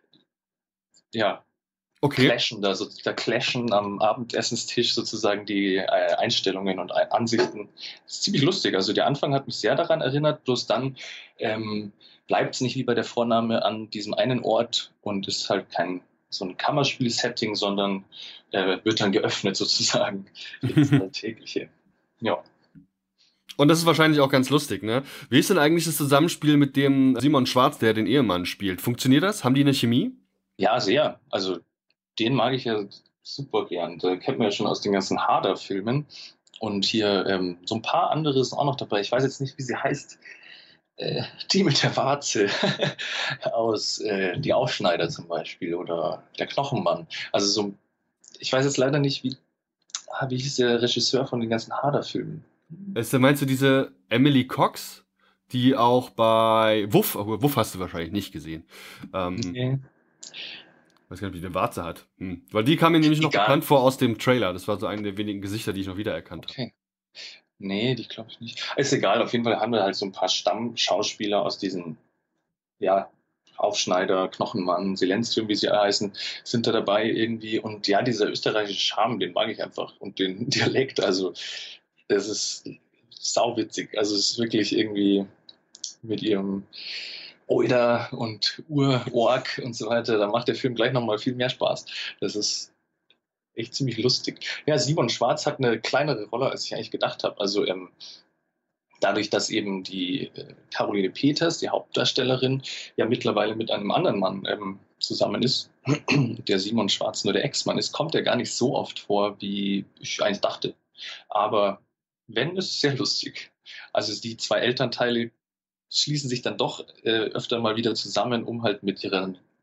ja, Okay. da clashen am Abendessenstisch sozusagen die Einstellungen und Ansichten. Das ist ziemlich lustig. Also der Anfang hat mich sehr daran erinnert, bloß dann bleibt es nicht wie bei der Vorname an diesem einen Ort und ist halt kein so ein Kammerspiel-Setting, sondern wird dann geöffnet sozusagen ins Alltägliche. Ja. Und das ist wahrscheinlich auch ganz lustig, ne? Wie ist denn eigentlich das Zusammenspiel mit dem Simon Schwarz, der den Ehemann spielt? Funktioniert das? Haben die eine Chemie? Ja, sehr. Also den mag ich ja super gern. Da kennt man ja schon aus den ganzen Hader-Filmen. Und hier so ein paar andere sind auch noch dabei. Ich weiß jetzt nicht, wie sie heißt. Die mit der Warze aus Die Aufschneider zum Beispiel oder Der Knochenmann. Also so, ich weiß jetzt leider nicht, wie hieß der Regisseur von den ganzen Hader-Filmen? Meinst du diese Emily Cox, die auch bei Wuff, aber Wuff hast du wahrscheinlich nicht gesehen. Nee. Weiß gar nicht, wie die eine Warze hat. Weil die kam mir nämlich noch Egal. bekannt vor aus dem Trailer. Das war so eine der wenigen Gesichter, die ich noch wiedererkannt habe. Okay. Nee, die glaube ich nicht. Ist egal, auf jeden Fall haben wir halt so ein paar Stammschauspieler aus diesen, ja, Aufschneider, Knochenmann, Silenzium, wie sie alle heißen, sind da dabei irgendwie. Und ja, dieser österreichische Charme, den mag ich einfach. Und den Dialekt, also es ist sauwitzig. Also es ist wirklich irgendwie mit ihrem Oida und Urorg und so weiter, da macht der Film gleich nochmal viel mehr Spaß. Das ist echt ziemlich lustig. Ja, Simon Schwarz hat eine kleinere Rolle, als ich eigentlich gedacht habe. Also dadurch, dass eben die Caroline Peters, die Hauptdarstellerin, ja mittlerweile mit einem anderen Mann zusammen ist, der Simon Schwarz nur der Ex-Mann ist, kommt er gar nicht so oft vor, wie ich eigentlich dachte. Aber wenn, ist es sehr lustig. Also die zwei Elternteile schließen sich dann doch öfter mal wieder zusammen, um halt mit ihren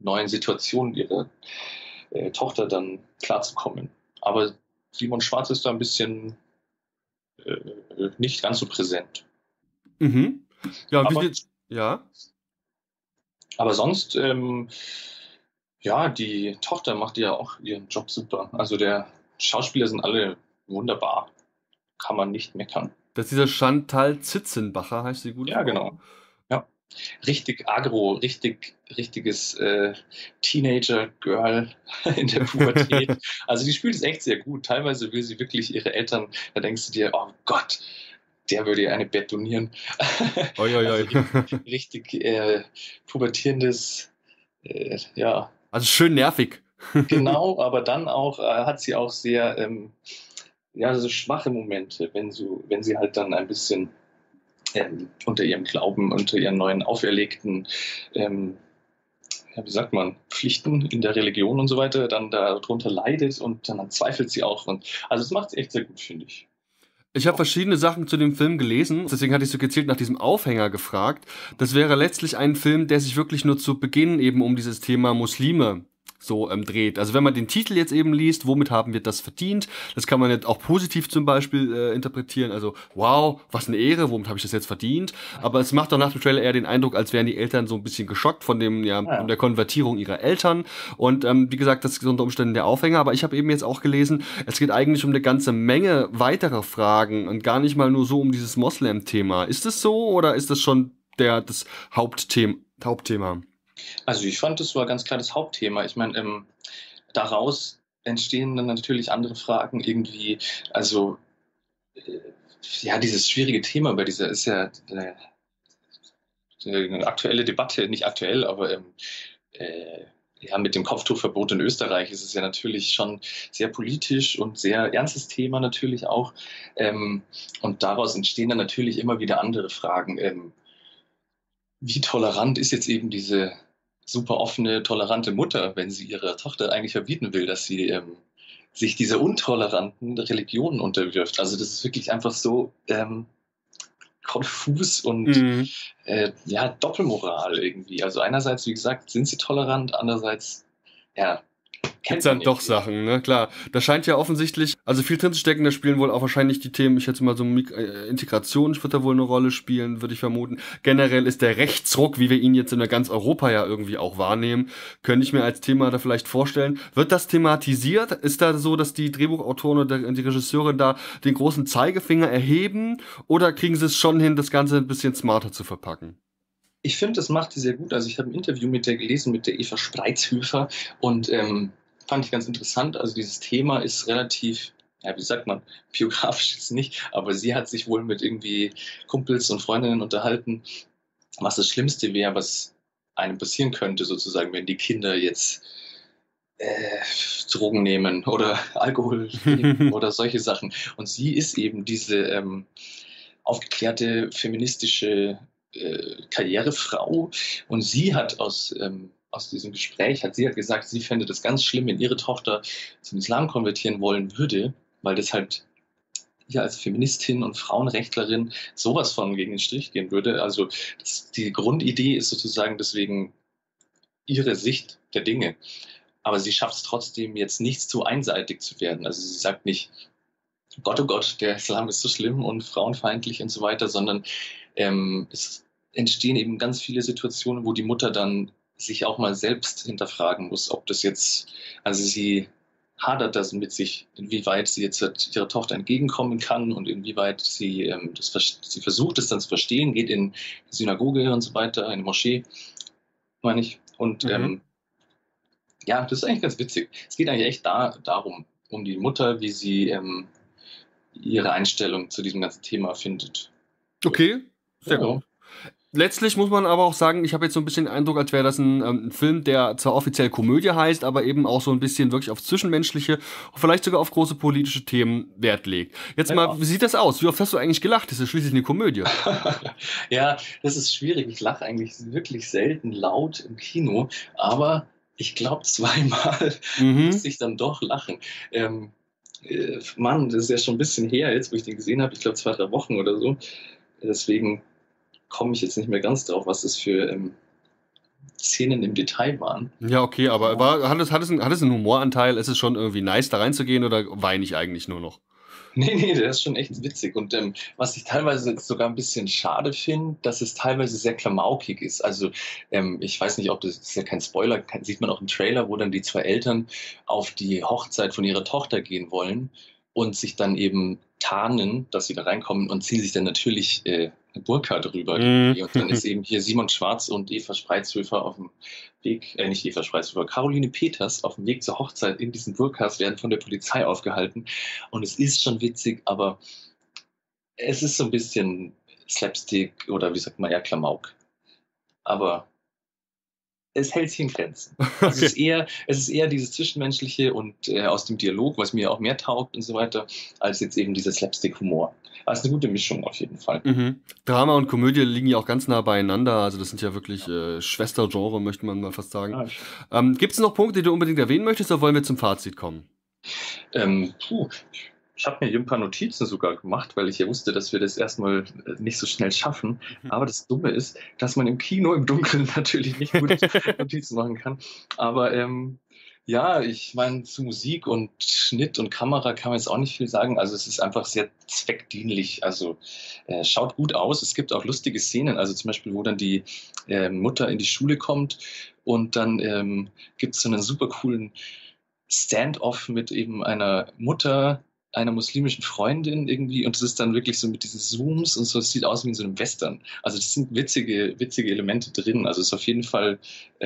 neuen Situation ihrer Tochter dann klarzukommen. Aber Simon Schwarz ist da ein bisschen nicht ganz so präsent. Mhm. Ja, und wie Aber, sieht's? Ja. aber sonst, ja, die Tochter macht ja auch ihren Job super. Also der Schauspieler sind alle wunderbar. Kann man nicht meckern. Das ist dieser Chantal Zitzenbacher, heißt die gute Ja, Frau. genau. Ja. Richtig agro, richtiges Teenager-Girl in der Pubertät. Also die spielt es echt sehr gut. Teilweise will sie wirklich ihre Eltern, da denkst du dir, oh Gott, der würde ihr eine betonieren. Oi, oi, Also oi. richtig pubertierendes, ja, Also schön nervig. genau, aber dann auch hat sie auch sehr ja, so schwache Momente, wenn sie halt dann ein bisschen unter ihrem Glauben, unter ihren neuen auferlegten, ja, wie sagt man, Pflichten in der Religion und so weiter, dann darunter leidet und dann zweifelt sie auch. Und, also es macht sie echt sehr gut, finde ich. Ich habe verschiedene Sachen zu dem Film gelesen, deswegen hatte ich so gezielt nach diesem Aufhänger gefragt. Das wäre letztlich ein Film, der sich wirklich nur zu Beginn eben um dieses Thema Muslime so dreht. Also wenn man den Titel jetzt eben liest, womit haben wir das verdient? Das kann man jetzt auch positiv zum Beispiel interpretieren. Also wow, was eine Ehre, womit habe ich das jetzt verdient? Aber es macht doch nach dem Trailer eher den Eindruck, als wären die Eltern so ein bisschen geschockt von dem von der Konvertierung ihrer Eltern. Und wie gesagt, das ist unter Umständen der Aufhänger. Aber ich habe eben jetzt auch gelesen, es geht eigentlich um eine ganze Menge weiterer Fragen und gar nicht mal nur so um dieses Moslem-Thema. Ist es so oder ist das schon das Hauptthema? Also ich fand, das war ganz klar das Hauptthema. Ich meine, daraus entstehen dann natürlich andere Fragen irgendwie. Also ja, dieses schwierige Thema bei dieser ist ja eine aktuelle Debatte, nicht aktuell, aber ja, mit dem Kopftuchverbot in Österreich ist es ja natürlich schon sehr politisch und sehr ernstes Thema natürlich auch. Und daraus entstehen dann natürlich immer wieder andere Fragen. Wie tolerant ist jetzt eben diese super offene, tolerante Mutter, wenn sie ihrer Tochter eigentlich verbieten will, dass sie sich dieser untoleranten Religion unterwirft? Also das ist wirklich einfach so konfus und ja, Doppelmoral irgendwie. Also einerseits, wie gesagt, sind sie tolerant, andererseits, ja, Gibt's kennt man dann doch nicht. Sachen, ne? Klar. Da scheint ja offensichtlich, also viel drin zu stecken, da spielen wohl auch wahrscheinlich die Themen, ich schätze mal so Integration wird da wohl eine Rolle spielen, würde ich vermuten. Generell ist der Rechtsruck, wie wir ihn jetzt in ganz Europa ja irgendwie auch wahrnehmen, könnte ich mir als Thema da vielleicht vorstellen. Wird das thematisiert? Ist da so, dass die Drehbuchautoren oder die Regisseure da den großen Zeigefinger erheben? Oder kriegen sie es schon hin, das Ganze ein bisschen smarter zu verpacken? Ich finde, das macht die sehr gut. Also ich habe ein Interview mit der gelesen, mit der Eva Spreizhöfer und fand ich ganz interessant. Also dieses Thema ist relativ, ja, wie sagt man, biografisch ist nicht, aber sie hat sich wohl mit irgendwie Kumpels und Freundinnen unterhalten, was das Schlimmste wäre, was einem passieren könnte, sozusagen, wenn die Kinder jetzt Drogen nehmen oder Alkohol trinken oder solche Sachen. Und sie ist eben diese aufgeklärte feministische Karrierefrau und sie hat aus diesem Gespräch, hat sie gesagt, sie fände das ganz schlimm, wenn ihre Tochter zum Islam konvertieren wollen würde, weil das halt ihr als Feministin und Frauenrechtlerin sowas von gegen den Strich gehen würde. Also die Grundidee ist sozusagen deswegen ihre Sicht der Dinge. Aber sie schafft es trotzdem jetzt nicht zu einseitig zu werden. Also sie sagt nicht, oh Gott, der Islam ist so schlimm und frauenfeindlich und so weiter, sondern es entstehen eben ganz viele Situationen, wo die Mutter dann sich auch mal selbst hinterfragen muss, ob das jetzt, also sie hadert das mit sich, inwieweit sie jetzt ihrer Tochter entgegenkommen kann und inwieweit sie sie versucht es dann zu verstehen, geht in die Synagoge und so weiter, in die Moschee, meine ich. Und ja, das ist eigentlich ganz witzig. Es geht eigentlich echt darum, um die Mutter, wie sie ihre Einstellung zu diesem ganzen Thema findet. Okay, sehr gut. Letztlich muss man aber auch sagen, ich habe jetzt so ein bisschen den Eindruck, als wäre das ein Film, der zwar offiziell Komödie heißt, aber eben auch so ein bisschen wirklich auf zwischenmenschliche, vielleicht sogar auf große politische Themen Wert legt. Jetzt mal, wie sieht das aus? Wie oft hast du eigentlich gelacht? Das ist schließlich eine Komödie. Ja, das ist schwierig. Ich lache eigentlich wirklich selten laut im Kino, aber ich glaube, zweimal musste ich dann doch lachen. Mann, das ist ja schon ein bisschen her, jetzt wo ich den gesehen habe. Ich glaube 2, 3 Wochen oder so. Deswegen komme ich jetzt nicht mehr ganz drauf, was das für Szenen im Detail waren. Ja, okay, aber hat es einen Humoranteil? Ist es schon irgendwie nice, da reinzugehen oder weine ich eigentlich nur noch? Nee, der ist schon echt witzig. Und was ich teilweise sogar ein bisschen schade finde, dass es teilweise sehr klamaukig ist. Also ich weiß nicht, ob das ist ja kein Spoiler, sieht man auch im Trailer, wo dann die zwei Eltern auf die Hochzeit von ihrer Tochter gehen wollen und sich dann eben tarnen, dass sie da reinkommen und ziehen sich dann natürlich eine Burka drüber. Mhm. Und dann ist eben hier Simon Schwarz und Eva Spreizhöfer auf dem Weg, nicht Eva Spreizhöfer, Caroline Peters auf dem Weg zur Hochzeit in diesen Burkas werden von der Polizei aufgehalten. Und es ist schon witzig, aber es ist so ein bisschen Slapstick oder wie sagt man, eher Klamauk. Aber es hält sich in Grenzen. Okay. Es ist eher dieses Zwischenmenschliche und aus dem Dialog, was mir auch mehr taugt und so weiter, als jetzt eben dieser Slapstick-Humor. Aber es ist eine gute Mischung auf jeden Fall. Mhm. Drama und Komödie liegen ja auch ganz nah beieinander. Also das sind ja wirklich Schwestergenre, möchte man mal fast sagen. Ja. Gibt es noch Punkte, die du unbedingt erwähnen möchtest, oder wollen wir zum Fazit kommen? Ich habe mir hier ein paar Notizen sogar gemacht, weil ich ja wusste, dass wir das erstmal nicht so schnell schaffen. Aber das Dumme ist, dass man im Kino im Dunkeln natürlich nicht gut Notizen machen kann. Aber ja, ich meine, zu Musik und Schnitt und Kamera kann man jetzt auch nicht viel sagen. Also es ist einfach sehr zweckdienlich. Also schaut gut aus. Es gibt auch lustige Szenen. Also zum Beispiel, wo dann die Mutter in die Schule kommt und dann gibt es so einen super coolen Stand-off mit eben einer Mutter, einer muslimischen Freundin irgendwie, und das ist dann wirklich so mit diesen Zooms und so, es sieht aus wie in so einem Western. Also das sind witzige Elemente drin. Also es ist auf jeden Fall,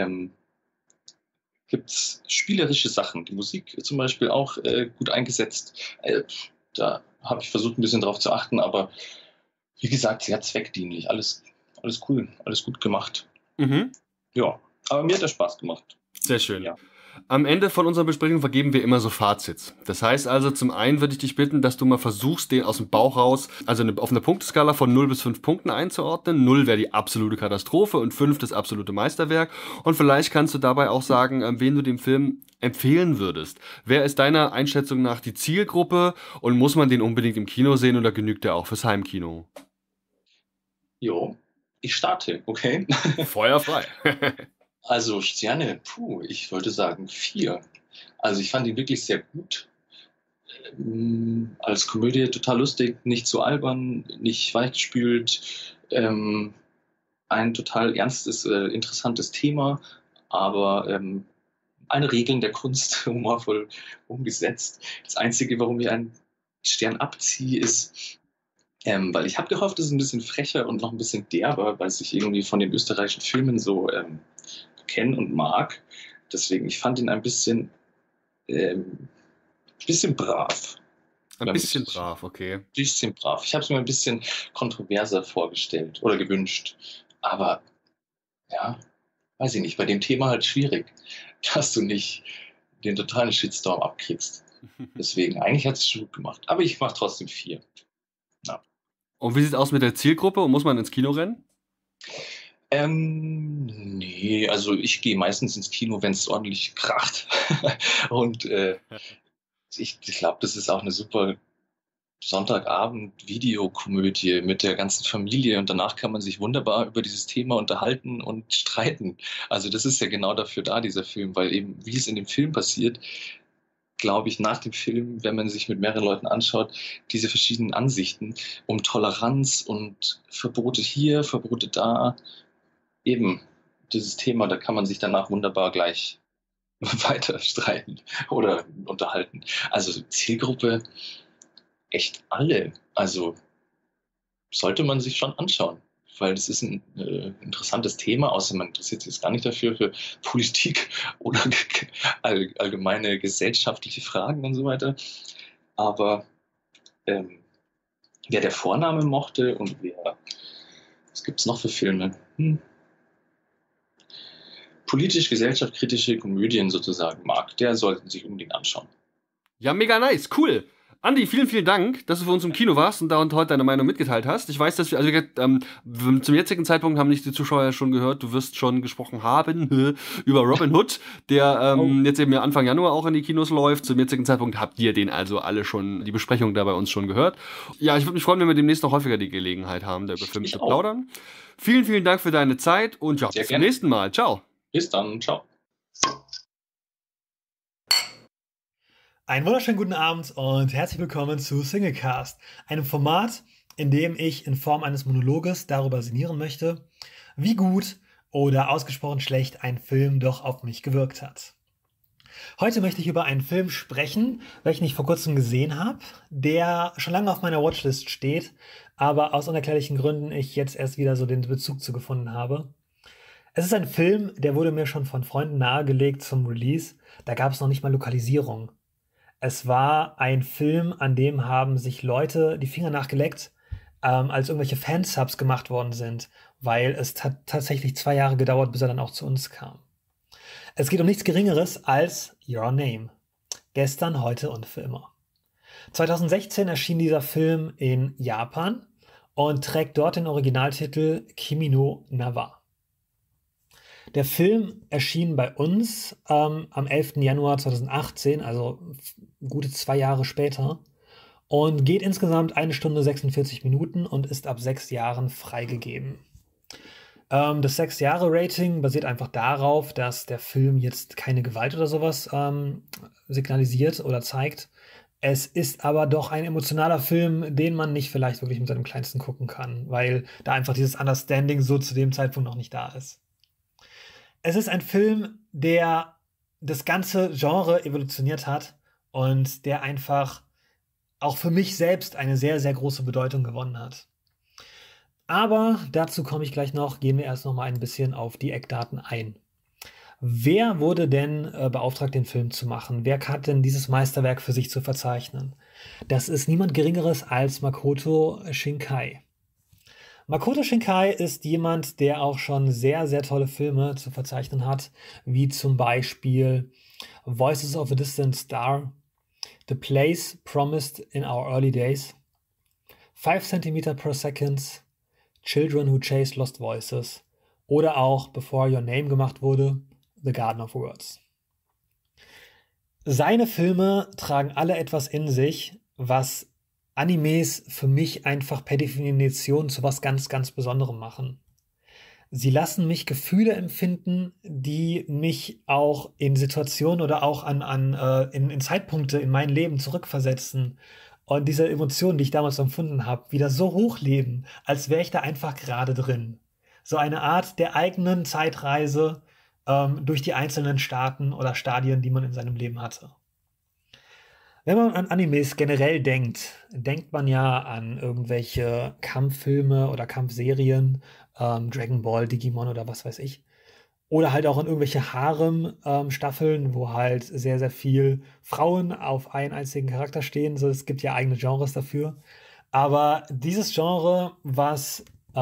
gibt es spielerische Sachen. Die Musik zum Beispiel auch gut eingesetzt. Da habe ich versucht, ein bisschen drauf zu achten, aber wie gesagt, sehr zweckdienlich. Alles cool, alles gut gemacht. Mhm. Ja, aber mir hat das Spaß gemacht. Sehr schön. Ja. Am Ende von unserer Besprechung vergeben wir immer so Fazits. Das heißt also, zum einen würde ich dich bitten, dass du mal versuchst, den aus dem Bauch raus, also auf einer Punkteskala von 0 bis 5 Punkten einzuordnen. 0 wäre die absolute Katastrophe und 5 das absolute Meisterwerk. Und vielleicht kannst du dabei auch sagen, wen du dem Film empfehlen würdest. Wer ist deiner Einschätzung nach die Zielgruppe und muss man den unbedingt im Kino sehen oder genügt der auch fürs Heimkino? Jo, ich starte, okay? Feuerfrei. Also Sterne, ich wollte sagen 4. Also ich fand ihn wirklich sehr gut. Als Komödie total lustig, nicht zu albern, nicht weichgespült. Ein total ernstes, interessantes Thema, aber eine Regeln der Kunst humorvoll umgesetzt. Das Einzige, warum ich einen Stern abziehe, ist, weil ich habe gehofft, es ist ein bisschen frecher und noch ein bisschen derber, weil ich irgendwie von den österreichischen Filmen so kenne und mag. Deswegen, ich fand ihn ein bisschen brav. Ein bisschen brav, okay. Ein bisschen brav. Ich habe es mir ein bisschen kontroverser vorgestellt oder gewünscht. Aber ja, weiß ich nicht, bei dem Thema halt schwierig, dass du nicht den totalen Shitstorm abkriegst. Deswegen, eigentlich hat es schon gut gemacht. Aber ich mache trotzdem 4. Ja. Und wie sieht es aus mit der Zielgruppe? Muss man ins Kino rennen? Nee, also ich gehe meistens ins Kino, wenn es ordentlich kracht. Und ich glaube, das ist auch eine super Sonntagabend-Videokomödie mit der ganzen Familie und danach kann man sich wunderbar über dieses Thema unterhalten und streiten. Also das ist ja genau dafür da, dieser Film, weil eben, wie es in dem Film passiert, glaube ich, nach dem Film, wenn man sich mit mehreren Leuten anschaut, diese verschiedenen Ansichten um Toleranz und Verbote hier, Verbote da, eben dieses Thema, da kann man sich danach wunderbar gleich weiter streiten oder unterhalten. Also Zielgruppe, echt alle. Also sollte man sich schon anschauen, weil das ist ein interessantes Thema, außer man interessiert sich jetzt gar nicht dafür, für Politik oder allgemeine gesellschaftliche Fragen und so weiter. Aber wer der Vorname mochte und was gibt es noch für Filme? Politisch, gesellschaftskritische Komödien sozusagen mag, der sollte sich unbedingt anschauen. Ja, mega nice, cool. Andi, vielen, vielen Dank, dass du für uns im Kino warst und da und heute deine Meinung mitgeteilt hast. Ich weiß, dass wir, zum jetzigen Zeitpunkt haben nicht die Zuschauer schon gehört, du wirst schon gesprochen haben über Robin Hood, der jetzt eben ja Anfang Januar auch in die Kinos läuft. Zum jetzigen Zeitpunkt habt ihr den also alle schon, die Besprechung da bei uns schon gehört. Ja, ich würde mich freuen, wenn wir demnächst noch häufiger die Gelegenheit haben, da über Filme zu plaudern. Vielen, vielen Dank für deine Zeit und ja, bis zum nächsten Mal. Ciao. Bis dann, ciao. Einen wunderschönen guten Abend und herzlich willkommen zu Singlecast, einem Format, in dem ich in Form eines Monologes darüber sinnieren möchte, wie gut oder ausgesprochen schlecht ein Film doch auf mich gewirkt hat. Heute möchte ich über einen Film sprechen, welchen ich vor kurzem gesehen habe, der schon lange auf meiner Watchlist steht, aber aus unerklärlichen Gründen ich jetzt erst wieder so den Bezug zu gefunden habe. Es ist ein Film, der wurde mir schon von Freunden nahegelegt zum Release, da gab es noch nicht mal Lokalisierung. Es war ein Film, an dem haben sich Leute die Finger nachgeleckt, als irgendwelche Fansubs gemacht worden sind, weil es tatsächlich 2 Jahre gedauert, bis er dann auch zu uns kam. Es geht um nichts Geringeres als Your Name. Gestern, heute und für immer. 2016 erschien dieser Film in Japan und trägt dort den Originaltitel Kimi no Na wa. Der Film erschien bei uns am 11. Januar 2018, also gute 2 Jahre später, und geht insgesamt 1 Stunde 46 Minuten und ist ab 6 Jahren freigegeben. Das 6-Jahre-Rating basiert einfach darauf, dass der Film jetzt keine Gewalt oder sowas signalisiert oder zeigt. Es ist aber doch ein emotionaler Film, den man nicht vielleicht wirklich mit seinem Kleinsten gucken kann, weil da einfach dieses Understanding so zu dem Zeitpunkt noch nicht da ist. Es ist ein Film, der das ganze Genre evolutioniert hat und der einfach auch für mich selbst eine sehr, sehr große Bedeutung gewonnen hat. Aber dazu komme ich gleich noch, gehen wir erst noch mal ein bisschen auf die Eckdaten ein. Wer wurde denn beauftragt, den Film zu machen? Wer hat denn dieses Meisterwerk für sich zu verzeichnen? Das ist niemand Geringeres als Makoto Shinkai. Makoto Shinkai ist jemand, der auch schon sehr, sehr tolle Filme zu verzeichnen hat, wie zum Beispiel Voices of a Distant Star, The Place Promised in Our Early Days, 5 cm per Second, Children Who Chase Lost Voices oder auch, bevor Your Name gemacht wurde, The Garden of Words. Seine Filme tragen alle etwas in sich, was Animes für mich einfach per Definition zu was ganz, ganz Besonderem machen. Sie lassen mich Gefühle empfinden, die mich auch in Situationen oder auch in Zeitpunkte in mein Leben zurückversetzen und diese Emotionen, die ich damals empfunden habe, wieder so hochleben, als wäre ich da einfach gerade drin. So eine Art der eigenen Zeitreise durch die einzelnen Staaten oder Stadien, die man in seinem Leben hatte. Wenn man an Animes generell denkt, denkt man ja an irgendwelche Kampffilme oder Kampfserien, Dragon Ball, Digimon oder was weiß ich. Oder halt auch an irgendwelche Harem-Staffeln, wo halt sehr, sehr viel Frauen auf einen einzigen Charakter stehen. So, es gibt ja eigene Genres dafür. Aber dieses Genre, was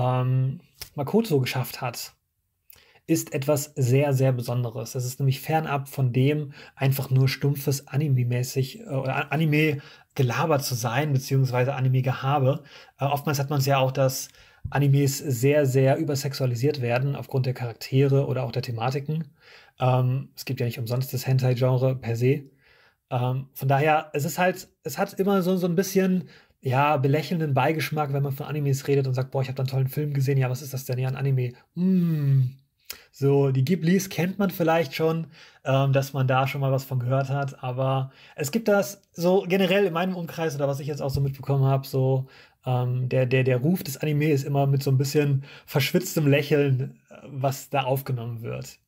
Makoto geschafft hat, ist etwas sehr, sehr Besonderes. Es ist nämlich fernab von dem, einfach nur stumpfes Anime-mäßig oder Anime-Gelaber zu sein, beziehungsweise Anime-Gehabe. Oftmals hat man es ja auch, dass Animes sehr, sehr übersexualisiert werden aufgrund der Charaktere oder auch der Thematiken. Es gibt ja nicht umsonst das Hentai-Genre per se. Von daher, es hat immer so ein bisschen, ja, belächelnden Beigeschmack, wenn man von Animes redet und sagt, boah, ich habe da einen tollen Film gesehen. Ja, was ist das denn? Ja, ein Anime. So, die Ghiblis kennt man vielleicht schon, dass man da schon mal was von gehört hat, aber es gibt das so generell in meinem Umkreis oder was ich jetzt auch so mitbekommen habe, so der Ruf des Anime ist immer mit so ein bisschen verschwitztem Lächeln, was da aufgenommen wird.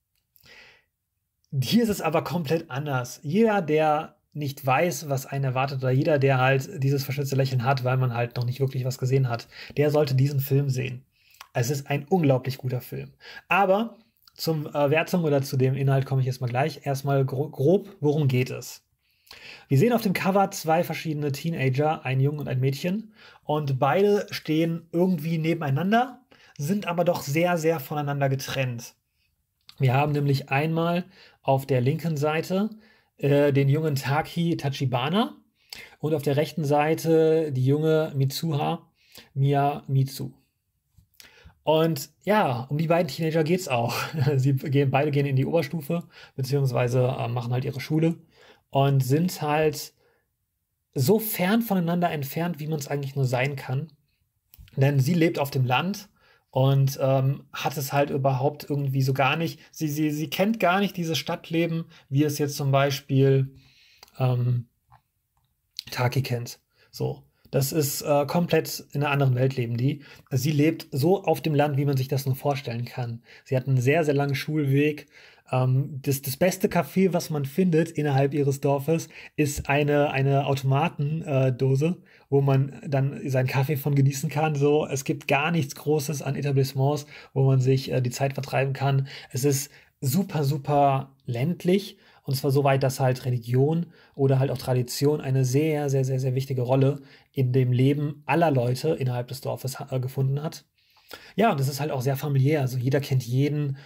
Hier ist es aber komplett anders. Jeder, der nicht weiß, was einen erwartet, oder jeder, der halt dieses verschwitzte Lächeln hat, weil man halt noch nicht wirklich was gesehen hat, der sollte diesen Film sehen. Es ist ein unglaublich guter Film. Aber zum Wertung oder zu dem Inhalt komme ich jetzt mal gleich. Erstmal grob, worum geht es? Wir sehen auf dem Cover 2 verschiedene Teenager, ein Jungen und ein Mädchen. Und beide stehen irgendwie nebeneinander, sind aber doch sehr, sehr voneinander getrennt. Wir haben nämlich einmal auf der linken Seite den jungen Taki Tachibana und auf der rechten Seite die junge Mitsuha Miyamitsu. Und ja, um die beiden Teenager geht es auch. Beide gehen in die Oberstufe, beziehungsweise machen halt ihre Schule und sind halt so fern voneinander entfernt, wie man es eigentlich nur sein kann. Denn sie lebt auf dem Land und hat es halt überhaupt irgendwie so gar nicht. Sie kennt gar nicht dieses Stadtleben, wie es jetzt zum Beispiel Taki kennt. So. Das ist komplett in einer anderen Welt leben die. Sie lebt so auf dem Land, wie man sich das nur vorstellen kann. Sie hat einen sehr, sehr langen Schulweg. Das beste Café, was man findet innerhalb ihres Dorfes, ist eine Automatendose, wo man dann seinen Kaffee von genießen kann. So, es gibt gar nichts Großes an Etablissements, wo man sich die Zeit vertreiben kann. Es ist super, super ländlich. Und zwar so weit, dass halt Religion oder halt auch Tradition eine sehr, sehr, sehr, sehr wichtige Rolle in dem Leben aller Leute innerhalb des Dorfes gefunden hat. Ja, und das ist halt auch sehr familiär. Also jeder kennt jeden.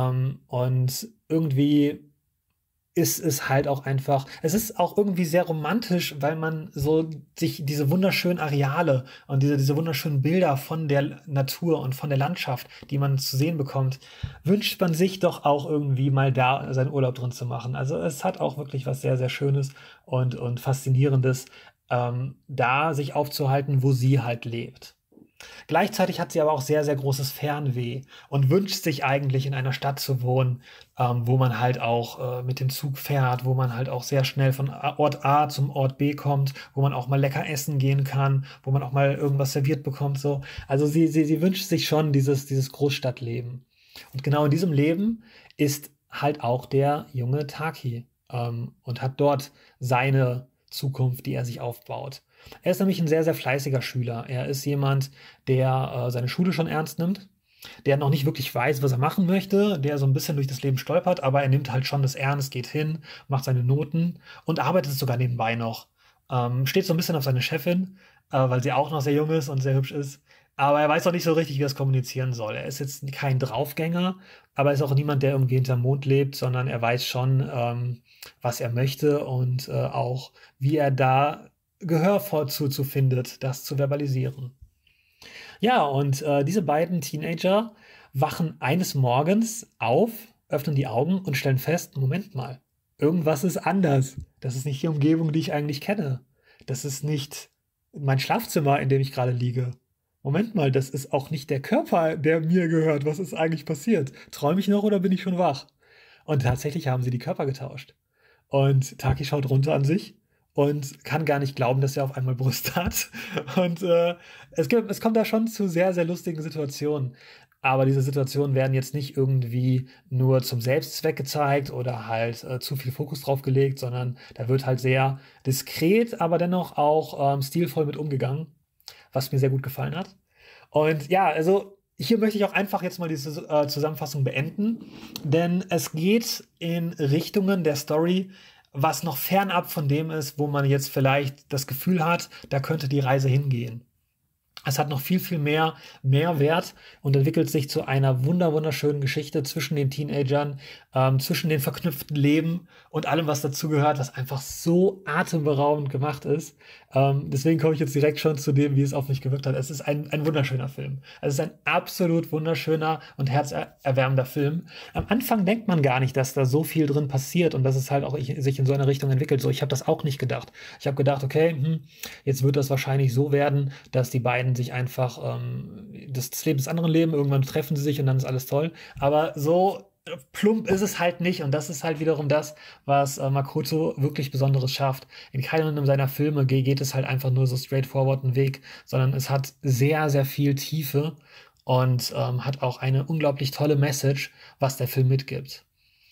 Und irgendwie ist es halt auch einfach, es ist auch irgendwie sehr romantisch, weil man so sich diese wunderschönen Areale und diese wunderschönen Bilder von der Natur und von der Landschaft, die man zu sehen bekommt, wünscht man sich doch auch irgendwie mal da seinen Urlaub drin zu machen. Also es hat auch wirklich was sehr, sehr Schönes und Faszinierendes, da sich aufzuhalten, wo sie halt lebt. Gleichzeitig hat sie aber auch sehr, sehr großes Fernweh und wünscht sich eigentlich in einer Stadt zu wohnen, wo man halt auch mit dem Zug fährt, wo man halt auch sehr schnell von Ort A zum Ort B kommt, wo man auch mal lecker essen gehen kann, wo man auch mal irgendwas serviert bekommt. So. Also sie wünscht sich schon dieses Großstadtleben. Und genau in diesem Leben ist halt auch der junge Taki und hat dort seine Zukunft, die er sich aufbaut. Er ist nämlich ein sehr, sehr fleißiger Schüler. Er ist jemand, der seine Schule schon ernst nimmt, der noch nicht wirklich weiß, was er machen möchte, der so ein bisschen durch das Leben stolpert, aber er nimmt halt schon das ernst, geht hin, macht seine Noten und arbeitet sogar nebenbei noch. Steht so ein bisschen auf seine Chefin, weil sie auch noch sehr jung ist und sehr hübsch ist. Aber er weiß auch nicht so richtig, wie er es kommunizieren soll. Er ist jetzt kein Draufgänger, aber er ist auch niemand, der irgendwie hinterm Mond lebt, sondern er weiß schon, was er möchte und auch, wie er da Gehör vorzu findet, das zu verbalisieren. Ja, und diese beiden Teenager wachen eines Morgens auf, öffnen die Augen und stellen fest, Moment mal, irgendwas ist anders. Das ist nicht die Umgebung, die ich eigentlich kenne. Das ist nicht mein Schlafzimmer, in dem ich gerade liege. Moment mal, das ist auch nicht der Körper, der mir gehört. Was ist eigentlich passiert? Träume ich noch oder bin ich schon wach? Und tatsächlich haben sie die Körper getauscht. Und Taki schaut runter an sich und kann gar nicht glauben, dass er auf einmal Brust hat. Und es kommt da schon zu sehr, sehr lustigen Situationen. Aber diese Situationen werden jetzt nicht irgendwie nur zum Selbstzweck gezeigt oder halt zu viel Fokus drauf gelegt, sondern da wird halt sehr diskret, aber dennoch auch stilvoll mit umgegangen, was mir sehr gut gefallen hat. Und ja, also hier möchte ich auch einfach jetzt mal diese Zusammenfassung beenden, denn es geht in Richtungen der Story, was noch fernab von dem ist, wo man jetzt vielleicht das Gefühl hat, da könnte die Reise hingehen. Es hat noch viel, viel mehr Mehrwert und entwickelt sich zu einer wunderschönen Geschichte zwischen den Teenagern, zwischen den verknüpften Leben und allem, was dazugehört, was einfach so atemberaubend gemacht ist. Deswegen komme ich jetzt direkt schon zu dem, wie es auf mich gewirkt hat. Es ist ein wunderschöner Film. Es ist ein absolut wunderschöner und herzerwärmender Film. Am Anfang denkt man gar nicht, dass da so viel drin passiert und dass es halt auch sich in so eine Richtung entwickelt. So, ich habe das auch nicht gedacht. Ich habe gedacht, okay, jetzt wird das wahrscheinlich so werden, dass die beiden sich einfach das Leben des anderen leben, irgendwann treffen sie sich und dann ist alles toll. Aber so plump ist es halt nicht und das ist halt wiederum das, was Makoto wirklich Besonderes schafft. In keinem seiner Filme geht es halt einfach nur so straightforward einen Weg, sondern es hat sehr, sehr viel Tiefe und hat auch eine unglaublich tolle Message, was der Film mitgibt.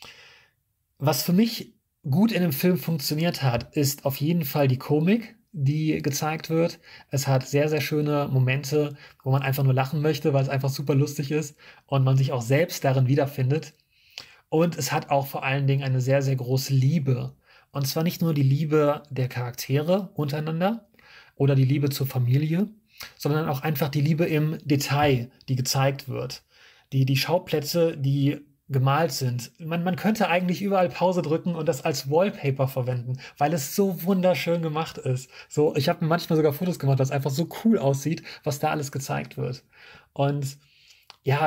Was für mich gut in dem Film funktioniert hat, ist auf jeden Fall die Komik, die gezeigt wird. Es hat sehr, sehr schöne Momente, wo man einfach nur lachen möchte, weil es einfach super lustig ist und man sich auch selbst darin wiederfindet. Und es hat auch vor allen Dingen eine sehr, sehr große Liebe. Und zwar nicht nur die Liebe der Charaktere untereinander oder die Liebe zur Familie, sondern auch einfach die Liebe im Detail, die gezeigt wird. Die Schauplätze, die gemalt sind. Man könnte eigentlich überall Pause drücken und das als Wallpaper verwenden, weil es so wunderschön gemacht ist. So, ich habe manchmal sogar Fotos gemacht, was einfach so cool aussieht, was da alles gezeigt wird. Und ja,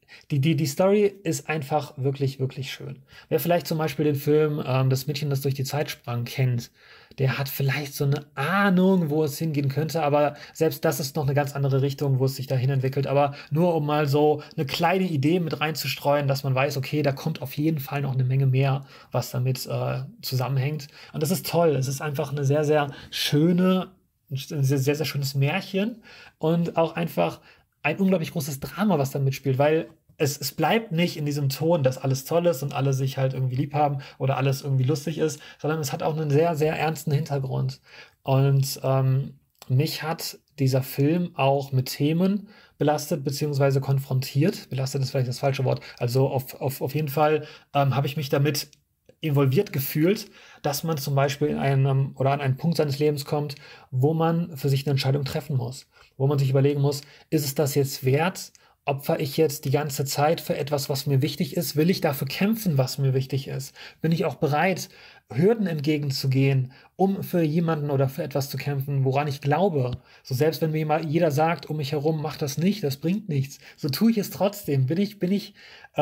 die Story ist einfach wirklich, wirklich schön. Wer vielleicht zum Beispiel den Film Das Mädchen, das durch die Zeit sprang, kennt, der hat vielleicht so eine Ahnung, wo es hingehen könnte, aber selbst das ist noch eine ganz andere Richtung, wo es sich dahin entwickelt. Aber nur um mal so eine kleine Idee mit reinzustreuen, dass man weiß, okay, da kommt auf jeden Fall noch eine Menge mehr, was damit zusammenhängt. Und das ist toll. Es ist einfach eine sehr, sehr schöne, ein sehr, sehr, sehr schönes Märchen und auch einfach ein unglaublich großes Drama, was da mitspielt, weil es bleibt nicht in diesem Ton, dass alles toll ist und alle sich halt irgendwie lieb haben oder alles irgendwie lustig ist, sondern es hat auch einen sehr, sehr ernsten Hintergrund. Und mich hat dieser Film auch mit Themen belastet beziehungsweise konfrontiert. Belastet ist vielleicht das falsche Wort. Also auf jeden Fall habe ich mich damit involviert gefühlt, dass man zum Beispiel in einem oder an einen Punkt seines Lebens kommt, wo man für sich eine Entscheidung treffen muss, wo man sich überlegen muss, ist es das jetzt wert? Opfere ich jetzt die ganze Zeit für etwas, was mir wichtig ist? Will ich dafür kämpfen, was mir wichtig ist? Bin ich auch bereit, Hürden entgegenzugehen, um für jemanden oder für etwas zu kämpfen, woran ich glaube? So selbst wenn mir jeder sagt um mich herum, mach das nicht, das bringt nichts, so tue ich es trotzdem. Bin ich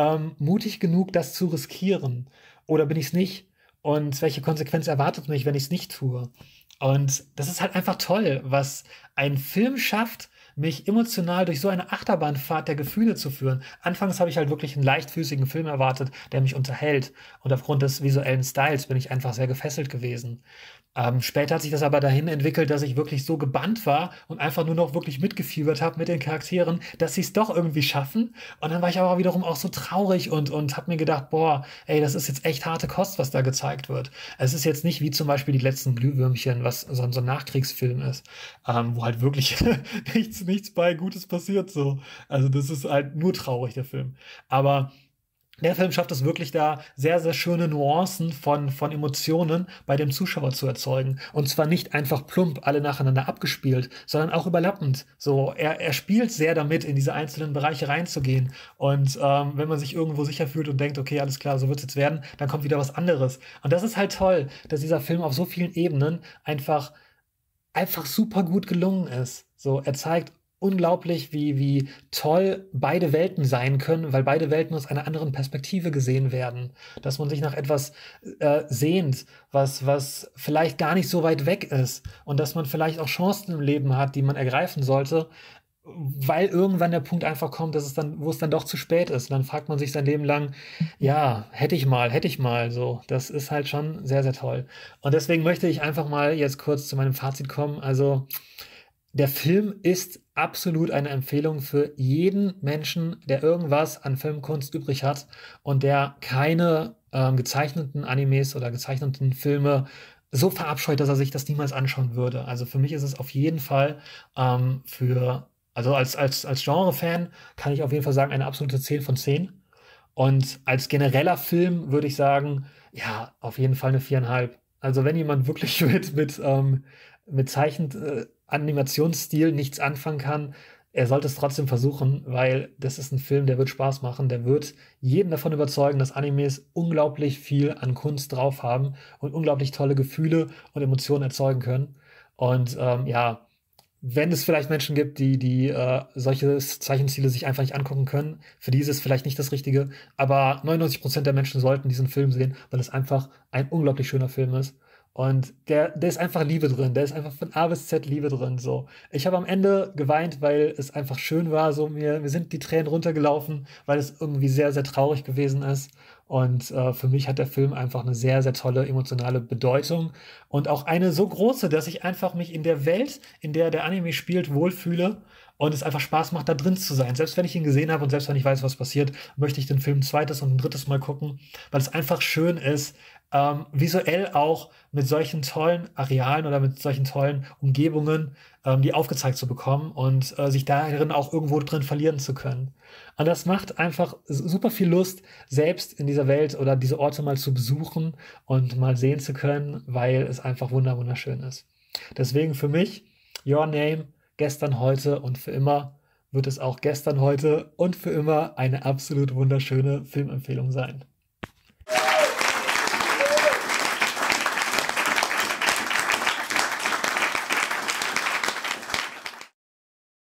mutig genug, das zu riskieren? Oder bin ich es nicht? Und welche Konsequenz erwartet mich, wenn ich es nicht tue? Und das ist halt einfach toll, was ein Film schafft, mich emotional durch so eine Achterbahnfahrt der Gefühle zu führen. Anfangs habe ich halt wirklich einen leichtfüßigen Film erwartet, der mich unterhält. Und aufgrund des visuellen Styles bin ich einfach sehr gefesselt gewesen. Später hat sich das aber dahin entwickelt, dass ich wirklich so gebannt war und einfach nur noch wirklich mitgefiebert habe mit den Charakteren, dass sie es doch irgendwie schaffen. Und dann war ich aber wiederum auch so traurig und habe mir gedacht, boah, ey, das ist jetzt echt harte Kost, was da gezeigt wird. Es ist jetzt nicht wie zum Beispiel die letzten Glühwürmchen, was so ein Nachkriegsfilm ist, wo halt wirklich nichts bei Gutes passiert so. Also das ist halt nur traurig, der Film. Aber der Film schafft es wirklich da, sehr, sehr schöne Nuancen von Emotionen bei dem Zuschauer zu erzeugen. Und zwar nicht einfach plump alle nacheinander abgespielt, sondern auch überlappend. So, er spielt sehr damit, in diese einzelnen Bereiche reinzugehen. Und wenn man sich irgendwo sicher fühlt und denkt, okay, alles klar, so wird es jetzt werden, dann kommt wieder was anderes. Und das ist halt toll, dass dieser Film auf so vielen Ebenen einfach super gut gelungen ist. So, er zeigt unglaublich, wie toll beide Welten sein können, weil beide Welten aus einer anderen Perspektive gesehen werden. Dass man sich nach etwas sehnt, was vielleicht gar nicht so weit weg ist und dass man vielleicht auch Chancen im Leben hat, die man ergreifen sollte, weil irgendwann der Punkt einfach kommt, wo es dann doch zu spät ist. Und dann fragt man sich sein Leben lang, ja, hätte ich mal, so. Das ist halt schon sehr, sehr toll. Und deswegen möchte ich einfach mal jetzt kurz zu meinem Fazit kommen. Also, der Film ist absolut eine Empfehlung für jeden Menschen, der irgendwas an Filmkunst übrig hat und der keine gezeichneten Animes oder gezeichneten Filme so verabscheut, dass er sich das niemals anschauen würde. Also für mich ist es auf jeden Fall also als Genre-Fan kann ich auf jeden Fall sagen, eine absolute 10 von 10. Und als genereller Film würde ich sagen, ja, auf jeden Fall eine 4,5. Also wenn jemand wirklich mit Animationsstil nichts anfangen kann, er sollte es trotzdem versuchen, weil das ist ein Film, der wird Spaß machen, der wird jeden davon überzeugen, dass Animes unglaublich viel an Kunst drauf haben und unglaublich tolle Gefühle und Emotionen erzeugen können. Und ja, wenn es vielleicht Menschen gibt, die solche Zeichenstile sich einfach nicht angucken können, für die ist es vielleicht nicht das Richtige, aber 99% der Menschen sollten diesen Film sehen, weil es einfach ein unglaublich schöner Film ist. Und der ist einfach Liebe drin. Der ist einfach von A bis Z Liebe drin. So. Ich habe am Ende geweint, weil es einfach schön war. So, mir sind die Tränen runtergelaufen, weil es irgendwie sehr, sehr traurig gewesen ist. Und für mich hat der Film einfach eine sehr, sehr tolle emotionale Bedeutung. Und auch eine so große, dass ich einfach mich in der Welt, in der der Anime spielt, wohlfühle. Und es einfach Spaß macht, da drin zu sein. Selbst wenn ich ihn gesehen habe und selbst wenn ich weiß, was passiert, möchte ich den Film ein zweites und ein drittes Mal gucken, weil es einfach schön ist, visuell auch mit solchen tollen Arealen oder mit solchen tollen Umgebungen, die aufgezeigt zu bekommen und sich darin auch irgendwo drin verlieren zu können. Und das macht einfach super viel Lust, selbst in dieser Welt oder diese Orte mal zu besuchen und mal sehen zu können, weil es einfach wunderschön ist. Deswegen für mich, Your Name, gestern, heute und für immer wird es auch gestern, heute und für immer eine absolut wunderschöne Filmempfehlung sein.